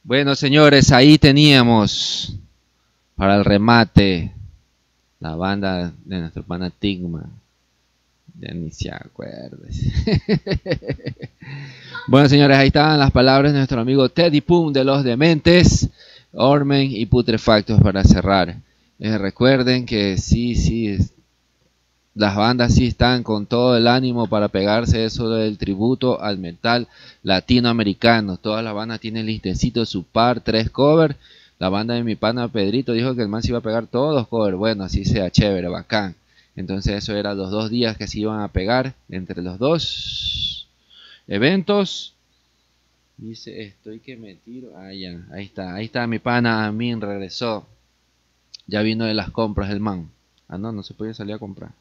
Bueno, señores, ahí teníamos para el remate la banda de nuestro pana Tigma. Ya ni se acuerdes. Bueno, señores, ahí estaban las palabras de nuestro amigo Teddy Pum de Los Dementes, Ormen y Putrefactos para cerrar. Eh, recuerden que sí, sí, las bandas sí están con todo el ánimo para pegarse eso del tributo al metal latinoamericano. Todas las bandas tienen listecito su par, tres covers. La banda de mi pana Pedrito dijo que el man se iba a pegar todos los covers. Bueno, así sea, chévere, bacán. Entonces eso era los dos días que se iban a pegar entre los dos eventos. Dice, estoy que me tiro. Ah, ya, ahí está, ahí está mi pana Amin, regresó. Ya vino de las compras el man. Ah, no, no se podía salir a comprar.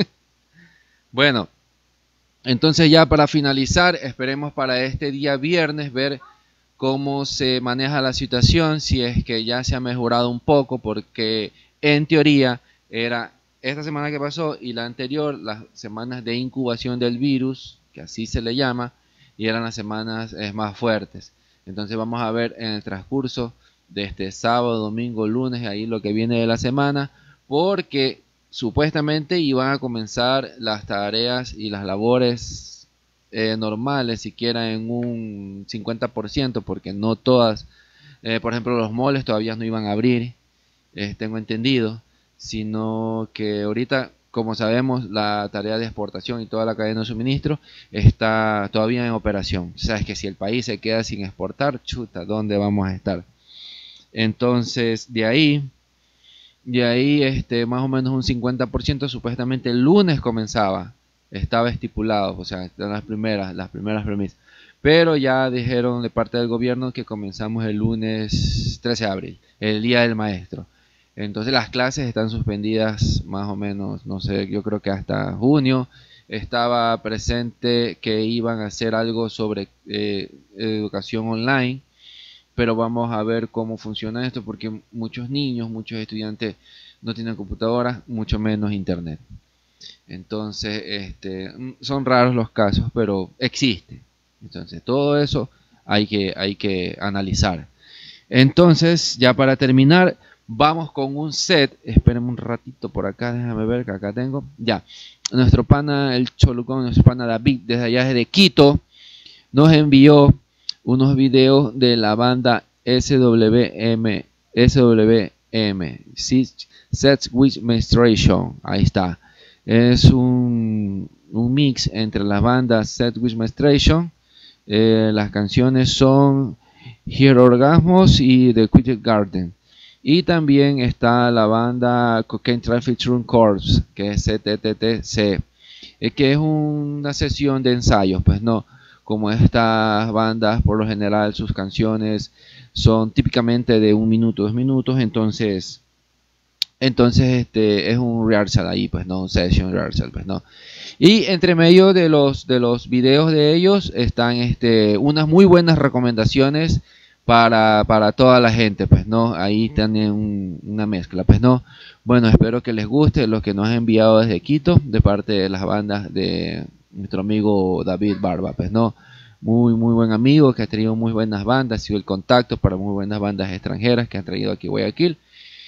Bueno, entonces ya para finalizar, esperemos para este día viernes ver cómo se maneja la situación, si es que ya se ha mejorado un poco, porque en teoría era esta semana que pasó y la anterior, las semanas de incubación del virus, que así se le llama, y eran las semanas eh, más fuertes. Entonces vamos a ver en el transcurso de este sábado, domingo, lunes, ahí lo que viene de la semana, porque supuestamente iban a comenzar las tareas y las labores eh, normales, siquiera en un cincuenta por ciento, porque no todas, eh, por ejemplo los moles todavía no iban a abrir, eh, tengo entendido, sino que ahorita, como sabemos, la tarea de exportación y toda la cadena de suministro está todavía en operación. O sea, es que si el país se queda sin exportar, chuta, ¿dónde vamos a estar? Entonces, de ahí, de ahí este, más o menos un cincuenta por ciento supuestamente el lunes comenzaba, estaba estipulado, o sea, las primeras, las primeras premisas. Pero ya dijeron de parte del gobierno que comenzamos el lunes trece de abril, el día del maestro. Entonces las clases están suspendidas más o menos, no sé, yo creo que hasta junio. Estaba presente que iban a hacer algo sobre eh, educación online, pero vamos a ver cómo funciona esto, porque muchos niños, muchos estudiantes no tienen computadoras, mucho menos internet. Entonces, este, son raros los casos, pero existe. Entonces, todo eso hay que, hay que analizar. Entonces, ya para terminar, vamos con un set. Espérenme un ratito por acá, déjame ver que acá tengo. Ya, nuestro pana, el Cholucón, nuestro pana David, desde allá desde Quito, nos envió unos videos de la banda S W M, S W M, Sets with Menstruation. Ahí está. Es un, un mix entre las bandas Set with Menstruation. Eh, las canciones son Here Orgasmos y The Quiet Garden. Y también está la banda Cocaine Traffic Room Corps, que es C T T T C, eh, que es una sesión de ensayos. Pues no, como estas bandas, por lo general sus canciones son típicamente de un minuto, dos minutos, entonces, entonces este es un rehearsal ahí, pues no, un session rehearsal, pues no. Y entre medio de los de los videos de ellos están este unas muy buenas recomendaciones para, para toda la gente, pues no, ahí tienen un, una mezcla, pues no. Bueno, espero que les guste los que nos han enviado desde Quito, de parte de las bandas de nuestro amigo David Barba, pues no, muy muy buen amigo que ha traído muy buenas bandas, ha sido el contacto para muy buenas bandas extranjeras que han traído aquí a Guayaquil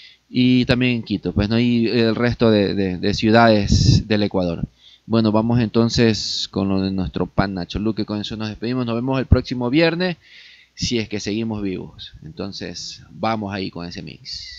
y también en Quito, pues no, y el resto de, de, de ciudades del Ecuador. Bueno, vamos entonces con lo de nuestro pana Choluque, con eso nos despedimos, nos vemos el próximo viernes, si es que seguimos vivos. Entonces, vamos ahí con ese mix.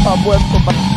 ha muerto.